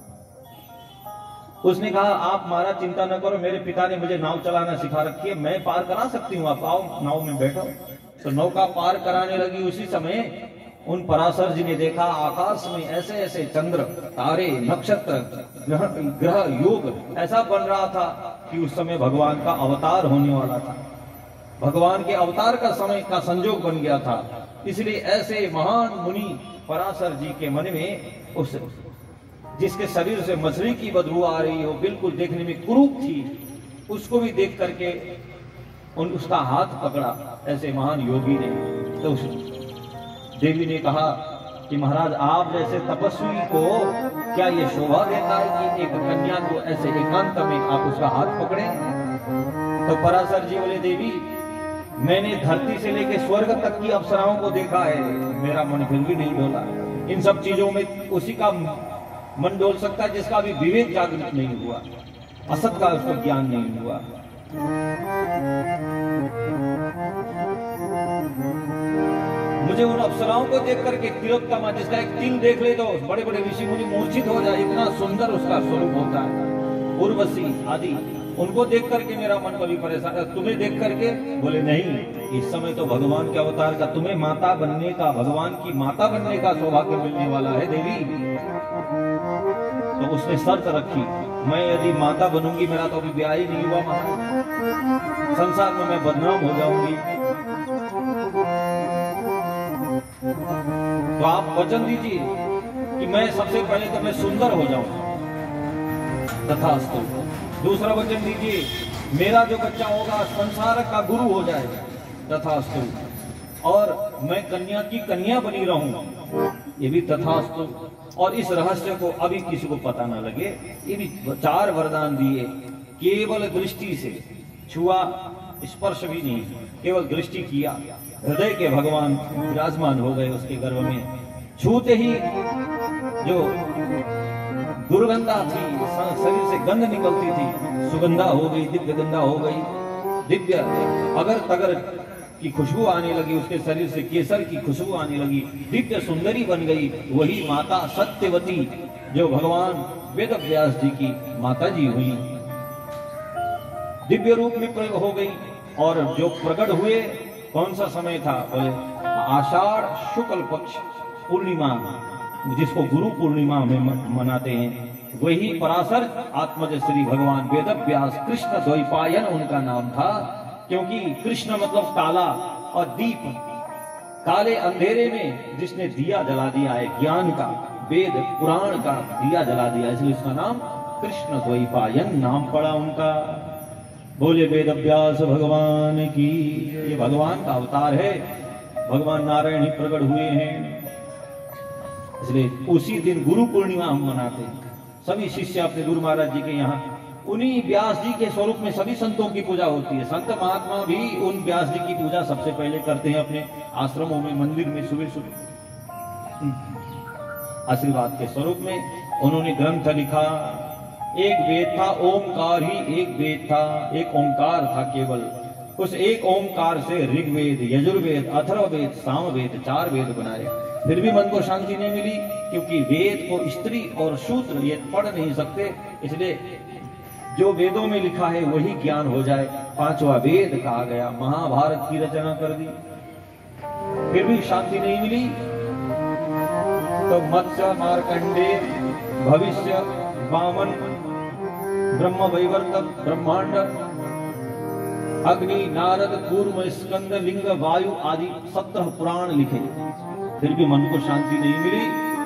उसने कहा आप महाराज चिंता न करो, मेरे पिता ने मुझे नाव चलाना सिखा रखी है, मैं पार करा सकती हूँ, आप आओ नाव में बैठो। तो नौका पार कराने लगी, उसी समय उन पराशर जी ने देखा आकाश में ऐसे ऐसे चंद्र, तारे, नक्षत्र, ग्रह योग ऐसा बन रहा था कि उस समय भगवान का अवतार होने वाला था। भगवान के अवतार का समय का संजोग बन गया था। इसलिए ऐसे महान मुनि पराशर जी के मन में उस जिसके शरीर से मछली की बदबू आ रही हो, बिल्कुल देखने में कुरूप थी, उसको भी देख करके उसका हाथ पकड़ा ऐसे महान योगी ने। तो उस देवी ने कहा कि महाराज आप जैसे तपस्वी को क्या ये शोभा देता है कि एक कन्या को ऐसे एकांत में आप उसका हाथ पकड़े। तो पराशर जी बोले देवी मैंने धरती से लेकर स्वर्ग तक की अप्सराओं को देखा है, मेरा मन फिर भी नहीं डोला। इन सब चीजों में उसी का मन डोल सकता है जिसका अभी विवेक जागृत नहीं हुआ, असत का उसको ज्ञान नहीं हुआ। मुझे उन अप्सराओं को देख करके तिलोत्तमा, जिसका एक तिल देख ले तो बड़े बड़े ऋषि मुनि मूर्छित हो जाए, इतना सुंदर उसका स्वरूप होता है। उर्वशी आदि, उनको देख करके मेरा मन कभी परेशान है। तुम्हें देख करके बोले नहीं, इस समय तो भगवान के अवतार का, तुम्हें माता बनने का, भगवान की माता बनने का सौभाग्य मिलने वाला है देवी। तो उसने शर्त रखी, मैं यदि माता बनूंगी, मेरा तो अभी ब्याह ही नहीं हुआ, संसार में मैं बदनाम हो जाऊंगी, तो आप वचन दीजिए कि मैं सबसे पहले तो मैं सुंदर हो जाऊं, तथास्तु। दूसरा वचन दीजिए, मेरा जो बच्चा होगा संसार का गुरु हो जाएगा, तथास्तु। और मैं कन्या की कन्या बनी रहूं, ये भी तथास्तु। और इस रहस्य को अभी किसी को पता ना लगे, ये भी 4 वरदान दिए। केवल दृष्टि से, छुआ स्पर्श भी नहीं, केवल दृष्टि किया, हृदय के भगवान विराजमान हो गए उसके गर्भ में। छूते ही जो दुर्गंधा थी, शरीर से गंध निकलती थी, सुगंधा हो गई, दिव्य गंधा हो गई, दिव्य अगर तगर की खुशबू आने लगी, उसके शरीर से केसर की खुशबू आने लगी, दिव्य सुंदरी बन गई। वही माता सत्यवती जो भगवान वेद व्यास जी की माता जी हुई, दिव्य रूप में प्रकट हो गई। और जो प्रकट हुए कौन सा समय था, बोले आषाढ़ शुक्ल पक्ष पूर्णिमा, जिसको गुरु पूर्णिमा में मनाते हैं, वही पराशर आत्मज श्री भगवान वेद व्यास कृष्ण द्वैपायन उनका नाम था। क्योंकि कृष्ण मतलब काला, और दीप, काले अंधेरे में जिसने दिया जला दिया है ज्ञान का, वेद पुराण का दिया जला दिया, इसलिए उसका नाम कृष्ण द्वैपायन नाम पड़ा उनका। बोले वेद व्यास भगवान की। ये भगवान का अवतार है, भगवान नारायण ही प्रकट हुए हैं, इसलिए उसी दिन गुरु पूर्णिमा हम मनाते हैं। सभी शिष्य अपने गुरु महाराज जी के यहाँ, उन्हीं व्यास जी के स्वरूप में सभी संतों की पूजा होती है। संत महात्मा भी उन व्यास जी की पूजा सबसे पहले करते हैं अपने आश्रमों में, मंदिर में सुबह सुबह आशीर्वाद के स्वरूप में। उन्होंने ग्रंथ लिखा, एक वेद था, ओमकार ही एक वेद था, एक ओंकार था केवल। उस एक ओंकार से ऋग्वेद, यजुर्वेद, अथर्ववेद, सामवेद 4 वेद बनाए। फिर भी मन को शांति नहीं मिली, क्योंकि वेद को स्त्री और शूद्र ये पढ़ नहीं सकते, इसलिए जो वेदों में लिखा है वही ज्ञान हो जाए, 5वां वेद कहा गया। महाभारत की रचना कर दी, फिर भी शांति नहीं मिली, तो मत्स्य, मार्कंडे, भविष्य, वामन, ब्रह्म वैवर्तक, ब्रह्मांड, अग्नि, नारद, कूर्म, स्कंद, लिंग, वायु आदि 17 पुराण लिखे, फिर भी मन को शांति नहीं मिली।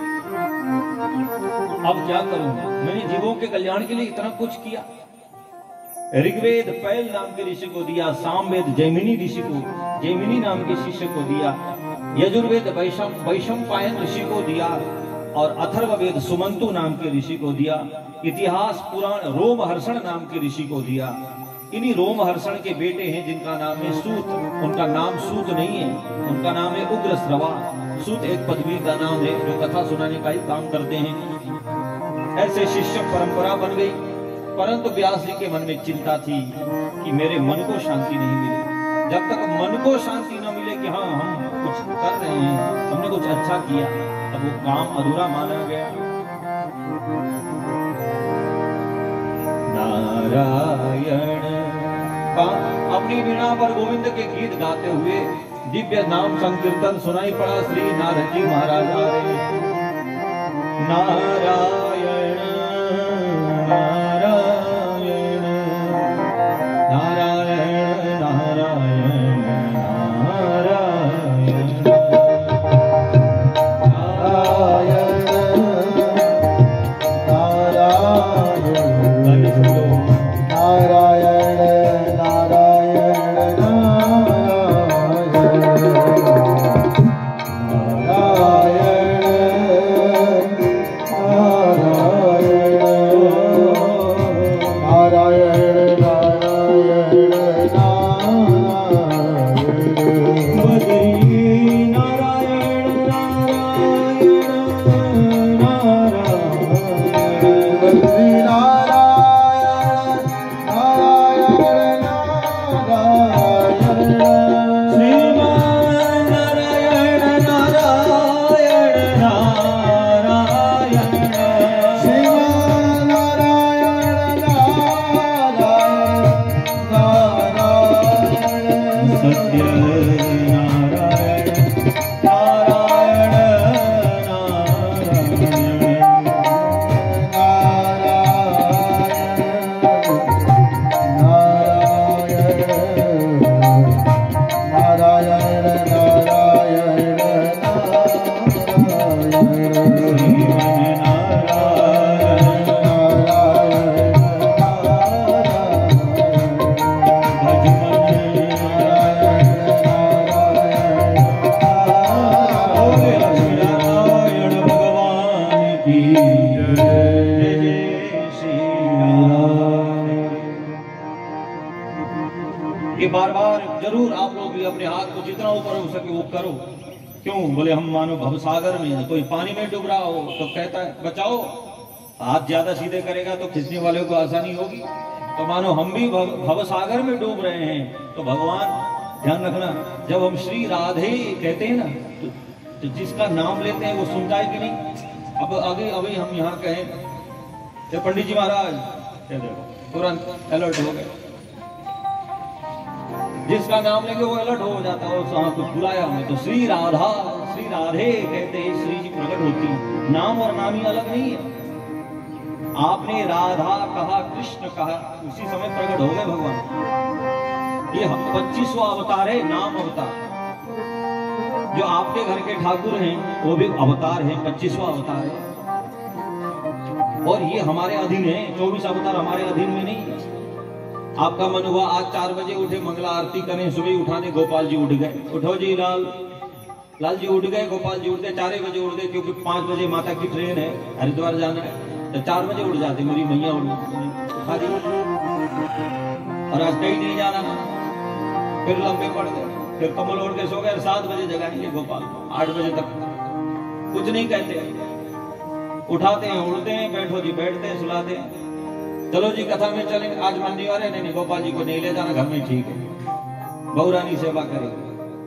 अब क्या करूं, मैंने जीवों के कल्याण के लिए इतना कुछ किया। ऋग्वेद पैल नाम के ऋषि को दिया, सामवेद जैमिनी ऋषि को, जैमिनी नाम के शिष्य को दिया, यजुर्वेद वैशंपायन ऋषि को दिया, और अथर्ववेद सुमंतु नाम के ऋषि को दिया। इतिहास पुराण रोमहर्षण नाम के ऋषि को दिया। इन्हीं रोमहर्षण के बेटे हैं जिनका नाम है सूत। उनका नाम सूत नहीं है, उनका नाम है उग्रश्रवा। सूत एक पदवी का नाम है जो कथा सुनाने का ही काम करते हैं। ऐसे शिष्य परंपरा बन गई, परंतु व्यास जी के मन में चिंता थी कि मेरे मन को शांति नहीं मिली। जब तक मन को शांति न मिले कि हाँ हम कुछ कर रहे हैं, हमने कुछ अच्छा किया, तब वो काम अधूरा माना गया। नारायण अपनी वीणा पर गोविंद के गीत गाते हुए दिव्य नाम संकीर्तन सुनाई पड़ा। श्री नारद जी महाराज आ रहे हैं। नारायण नारायण नारायण नारायण ये बार बार जरूर आप लोग भी अपने हाथ को जितना ऊपर हो सके वो करो। क्यों बोले हम मानो भवसागर में है, कोई पानी में डूब रहा हो तो कहता है बचाओ, हाथ ज्यादा सीधे करेगा तो खींचने वाले को आसानी होगी। तो मानो हम भी भवसागर में डूब रहे हैं। तो भगवान ध्यान रखना, जब हम श्री राधे कहते हैं ना तो जिसका नाम लेते हैं वो सुनता है कि नहीं। अब आगे अभी हम यहाँ कहें पंडित जी महाराज तुरंत अलर्ट हो गए, जिसका नाम लेके वो अलर्ट हो जाता है। और कुछ बुलाया हमें तो श्री राधा श्री राधे कहते हैं, श्री जी प्रकट होती है। नाम और नामी अलग नहीं है। आपने राधा कहा कृष्ण कहा उसी समय प्रकट हो गए भगवान। ये 25वां अवतार है, नाम अवतार। जो आपके घर के ठाकुर हैं वो भी अवतार है, 25वां अवतार है। और ये हमारे अधीन है, 24 अवतार हमारे अधीन में नहीं है। आपका मन हुआ आज 4 बजे उठे, मंगला आरती करें, सुबह उठाने गोपाल जी उठ गए, उठो जी लाल जी उठ गए, गोपाल जी उठ गए, 4 बजे उठ गए क्योंकि 5 बजे माता की ट्रेन है, हरिद्वार जाना है। तो 4 बजे उठ जाते, मेरी मैया उठा दी और आज कहीं नहीं जाना। फिर लंबे पड़ गए, फिर कमल ओढ़ के सो गए। 7 बजे जगाएंगे गोपाल, 8 बजे तक कुछ नहीं कहते, उठाते हैं उड़ते हैं, बैठो जी बैठते हैं, सुलाते हैं, चलो जी कथा में चलेंगे। आज मंडी वाले नहीं गोपाल जी को नहीं ले जाना, घर में ठीक है, बहुरानी सेवा करेगी।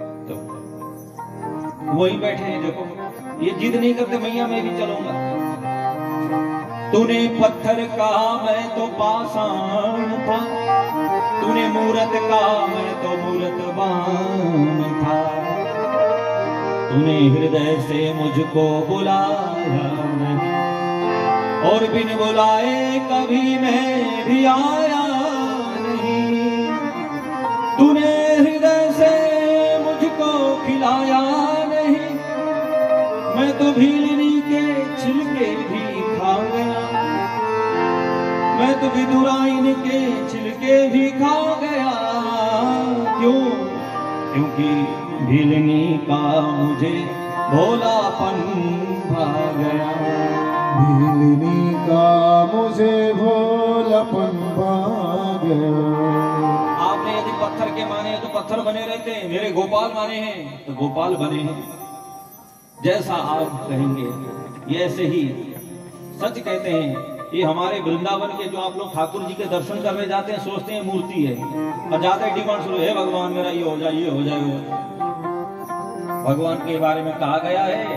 तो वही बैठे हैं, देखो ये जिद नहीं करते मैया मैं भी चलूंगा। तूने पत्थर कहा मैं तो पाषाण था, तूने मूरत कहा मैं तो मूरतवान था, तूने हृदय से मुझको बुलाया नहीं और बिन बुलाए कभी मैं भी आया नहीं। तूने हृदय से मुझको खिलाया नहीं, मैं तो भीलनी के छिलके भी खा गया, मैं तो विदुराइन के छिलके भी खा गया। क्यों? क्योंकि भीलनी का मुझे भोलापन भा गया, भीलनी का मुझे भोलापन भा गया। आपने यदि पत्थर के माने हैं तो पत्थर बने रहते हैं, मेरे गोपाल माने हैं तो गोपाल बने हैं। जैसा आप कहेंगे ये ऐसे ही सच कहते हैं। ये हमारे वृंदावन के जो आप लोग ठाकुर जी के दर्शन करने जाते हैं सोचते हैं मूर्ति है और जाते डिमांड शुरू है भगवान मेरा ये हो जाए ये हो जाए वो। भगवान के बारे में कहा गया है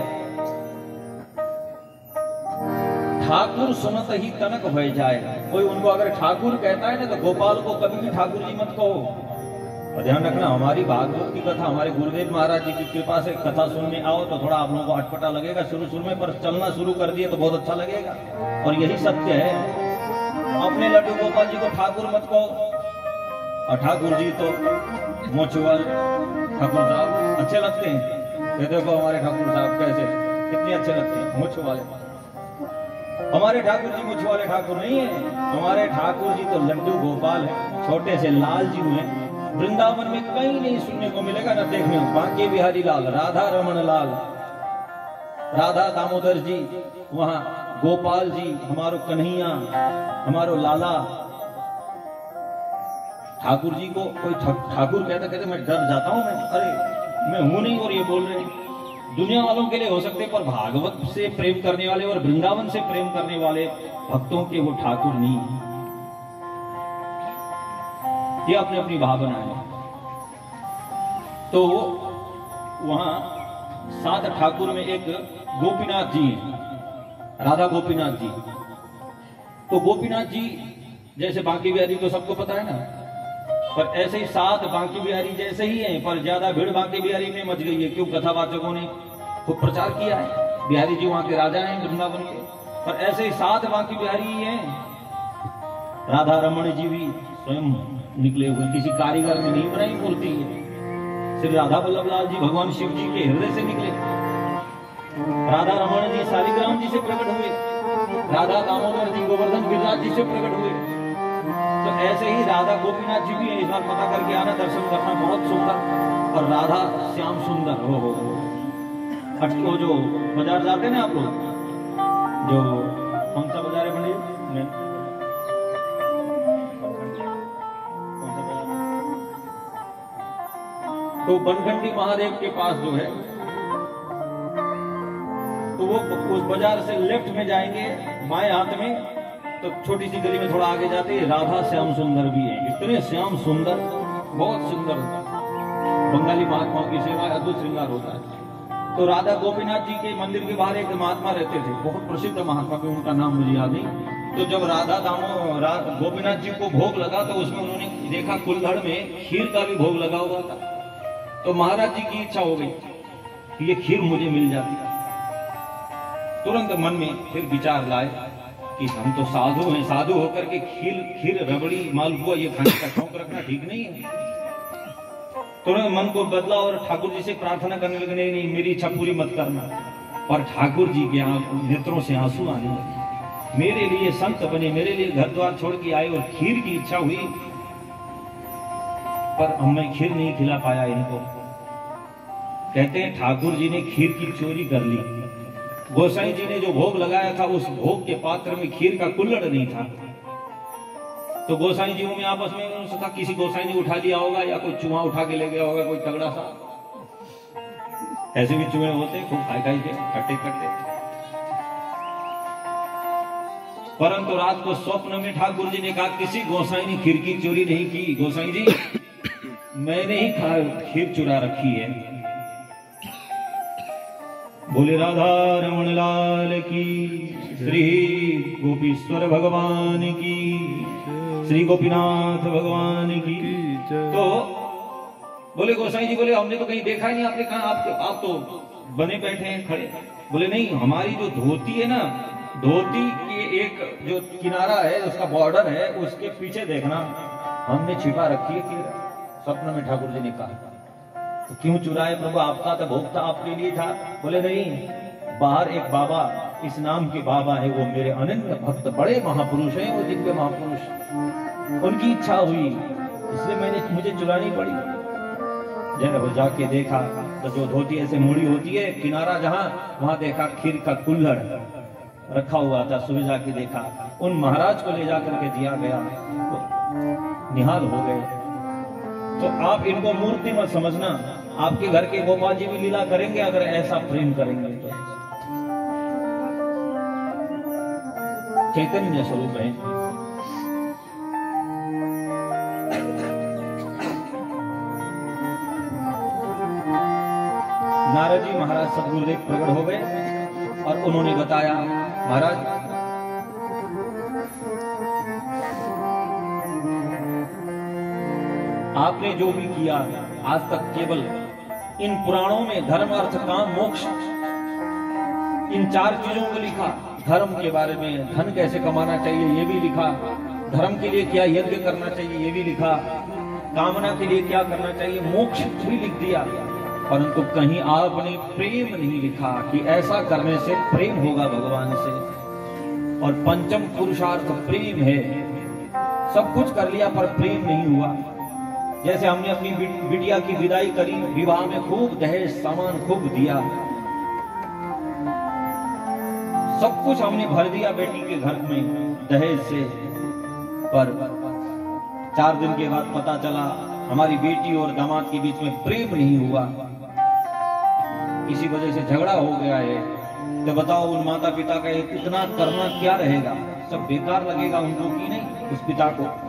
ठाकुर सुनत ही तनक भय जाए। कोई उनको अगर ठाकुर कहता है ना तो गोपाल को कभी भी ठाकुर जी मत कहो। और ध्यान रखना हमारी भागवत की कथा हमारे गुरुदेव महाराज जी की कृपा से कथा सुनने आओ तो थोड़ा आप लोगों को अटपटा लगेगा शुरू में, पर चलना शुरू कर दिए तो बहुत अच्छा लगेगा। और यही सत्य है, अपने लड्डू गोपाल जी को ठाकुर मत कहो। और ठाकुर जी तो मोचवाल ठाकुर साहब अच्छे लगते हैं। ये देखो हमारे ठाकुर साहब कैसे कितने अच्छे लगते हैं, मुछ वाले। हमारे ठाकुर जी मुछ वाले ठाकुर नहीं है, हमारे ठाकुर जी तो लड्डू गोपाल है, छोटे से लाल जी हुए। वृंदावन में कहीं नहीं सुनने को मिलेगा ना देखने को। बांके बिहारी लाल, राधा रमन लाल, राधा दामोदर जी, वहां गोपाल जी, हमारो कन्हैया, हमारो लाला। ठाकुर जी को कोई ठाकुर कहते कहते मैं डर जाता हूं। मैं अरे मैं हूं नहीं और ये बोल रहे दुनिया वालों के लिए हो सकते, पर भागवत से प्रेम करने वाले और वृंदावन से प्रेम करने वाले भक्तों के वो ठाकुर नहीं है। ये अपनी अपनी भावना है। तो वहां 7 ठाकुर में एक गोपीनाथ जी हैं, राधा गोपीनाथ जी। तो गोपीनाथ जी जैसे बांकी बिहारी तो सबको पता है ना, पर ऐसे ही 7 बांकी बिहारी जैसे ही हैं, पर ज्यादा भीड़ बांकी बिहारी में मच गई है। क्यों? कथावाचकों ने खूब प्रचार किया है, बिहारी जी वहां के राजा हैं वृंदावन के। पर ऐसे ही 7 बांकी बिहारी ही हैं। राधा रमण जी भी स्वयं निकले हुए, किसी कारीगर ने नहीं बनाई मूर्ति है। श्री राधा वल्लभ लाल जी भगवान शिव जी के हृदय से निकले। राधा रमण जी शालिग्राम जी से प्रकट हुए, राधा दामोदर जी गोवर्धन गिरिराज जी से प्रकट हुए। तो ऐसे ही राधा गोपीनाथ जी भी है। इस बार पता करके आना, दर्शन करना, बहुत सुंदर। और राधा श्याम सुंदर हो। वो जो बाजार जाते हैं ना आप लोग, जो कौन सा बाजार है पंडित? तो बनखंडी महादेव के पास जो है, तो वो उस बाजार से लेफ्ट में जाएंगे बाएं हाथ में, तो छोटी सी गली में थोड़ा आगे जाते राधा श्याम सुंदर भी है। इतने श्याम सुंदर, बहुत सुंदर। बंगाली महात्माओं की सेवा अद्भुत श्रृंगार होता है। तो राधा गोपीनाथ जी के मंदिर के बाहर एक महात्मा रहते थे, बहुत प्रसिद्ध महात्मा, भी उनका नाम मुझे याद नहीं। तो जब राधा गोपीनाथ जी को भोग लगा, तो उसमें उन्होंने देखा कुल्हड़ में खीर का भी भोग लगा हुआ था। तो महाराज जी की इच्छा हो गई कि ये खीर मुझे मिल जाती। तुरंत मन में फिर विचार लाए कि हम तो साधु हैं, साधु होकर के खीर रबड़ी मालपुआ ये खाने का शौक रखना ठीक नहीं है। तुरंत मन को बदला और ठाकुर जी से प्रार्थना करने लगे, नहीं मेरी इच्छा पूरी मत करना। और ठाकुर जी के नेत्रों से आंसू आने लगे। मेरे लिए संत बने, मेरे लिए घर द्वार छोड़ के आए और खीर की इच्छा हुई, पर मैं खीर नहीं खिला पाया इनको। कहते हैं ठाकुर जी ने खीर की चोरी कर ली। गोसाई जी ने जो भोग लगाया था, उस भोग के पात्र में खीर का कुल्हड़ नहीं था। तो गोसाई जी में आपस में उनसे था, किसी गोसाई ने उठा लिया होगा या कोई चूहा उठा के ले गया होगा, कोई तगड़ा सा। ऐसे भी चूहे होते खूब खाई खाई के खट्टे खट्टे। परंतु रात को स्वप्न में ठाकुर जी ने कहा, किसी गोसाई ने खीर की चोरी नहीं की। गोसाई जी मैंने ही खीर चुरा रखी है। बोले राधा रमण लाल की, श्री गोपीश्वर भगवान की, श्री गोपीनाथ भगवान की। तो बोले गोसाई जी, बोले हमने तो कहीं देखा ही नहीं, आपने कहा आप तो बने बैठे हैं खड़े। बोले नहीं, हमारी जो धोती है ना, धोती के एक जो किनारा है, उसका बॉर्डर है, उसके पीछे देखना हमने छिपा रखी है खीर। स्वप्न में ठाकुर जी ने कहा। तो क्यों चुराए प्रभु? आपका तो भोग था, आपके लिए था। बोले नहीं, बाहर एक बाबा, इस नाम के बाबा है, वो मेरे अनन्य भक्त, बड़े महापुरुष हैं, वो दिव्य महापुरुष। उनकी इच्छा हुई, इसलिए मुझे चुरानी पड़ी। जब वो जाके देखा तो जो धोती ऐसे मुड़ी होती है, किनारा जहां, वहां देखा खीर का कुल्हड़ रखा हुआ था। सुबह जाके देखा, उन महाराज को ले जाकर के दिया गया, तो निहाल हो गए। तो आप इनको मूर्ति मत समझना, आपके घर के गोपाल जी भी लीला करेंगे अगर ऐसा प्रेम करेंगे तो। चैतन्य स्वरूप है। नारद जी महाराज सदगुरुदेव प्रकट हो गए और उन्होंने बताया, महाराज आपने जो भी किया आज तक, केवल इन पुराणों में धर्म अर्थ काम मोक्ष, इन 4 चीजों को लिखा। धर्म के बारे में, धन कैसे कमाना चाहिए ये भी लिखा, धर्म के लिए क्या यज्ञ करना चाहिए ये भी लिखा, कामना के लिए क्या करना चाहिए, मोक्ष भी लिख दिया। परंतु कहीं आपने प्रेम नहीं लिखा कि ऐसा करने से प्रेम होगा भगवान से। और पंचम पुरुषार्थ प्रेम है। सब कुछ कर लिया पर प्रेम नहीं हुआ। जैसे हमने अपनी बिटिया की विदाई करी, विवाह में खूब दहेज सामान खूब दिया, सब कुछ हमने भर दिया बेटी के घर में दहेज से, पर 4 दिन के बाद पता चला हमारी बेटी और दामाद के बीच में प्रेम नहीं हुआ। किसी वजह से झगड़ा हो गया है, तो बताओ उन माता पिता का इतना करना क्या रहेगा? सब बेकार लगेगा उनको कि नहीं उस पिता को?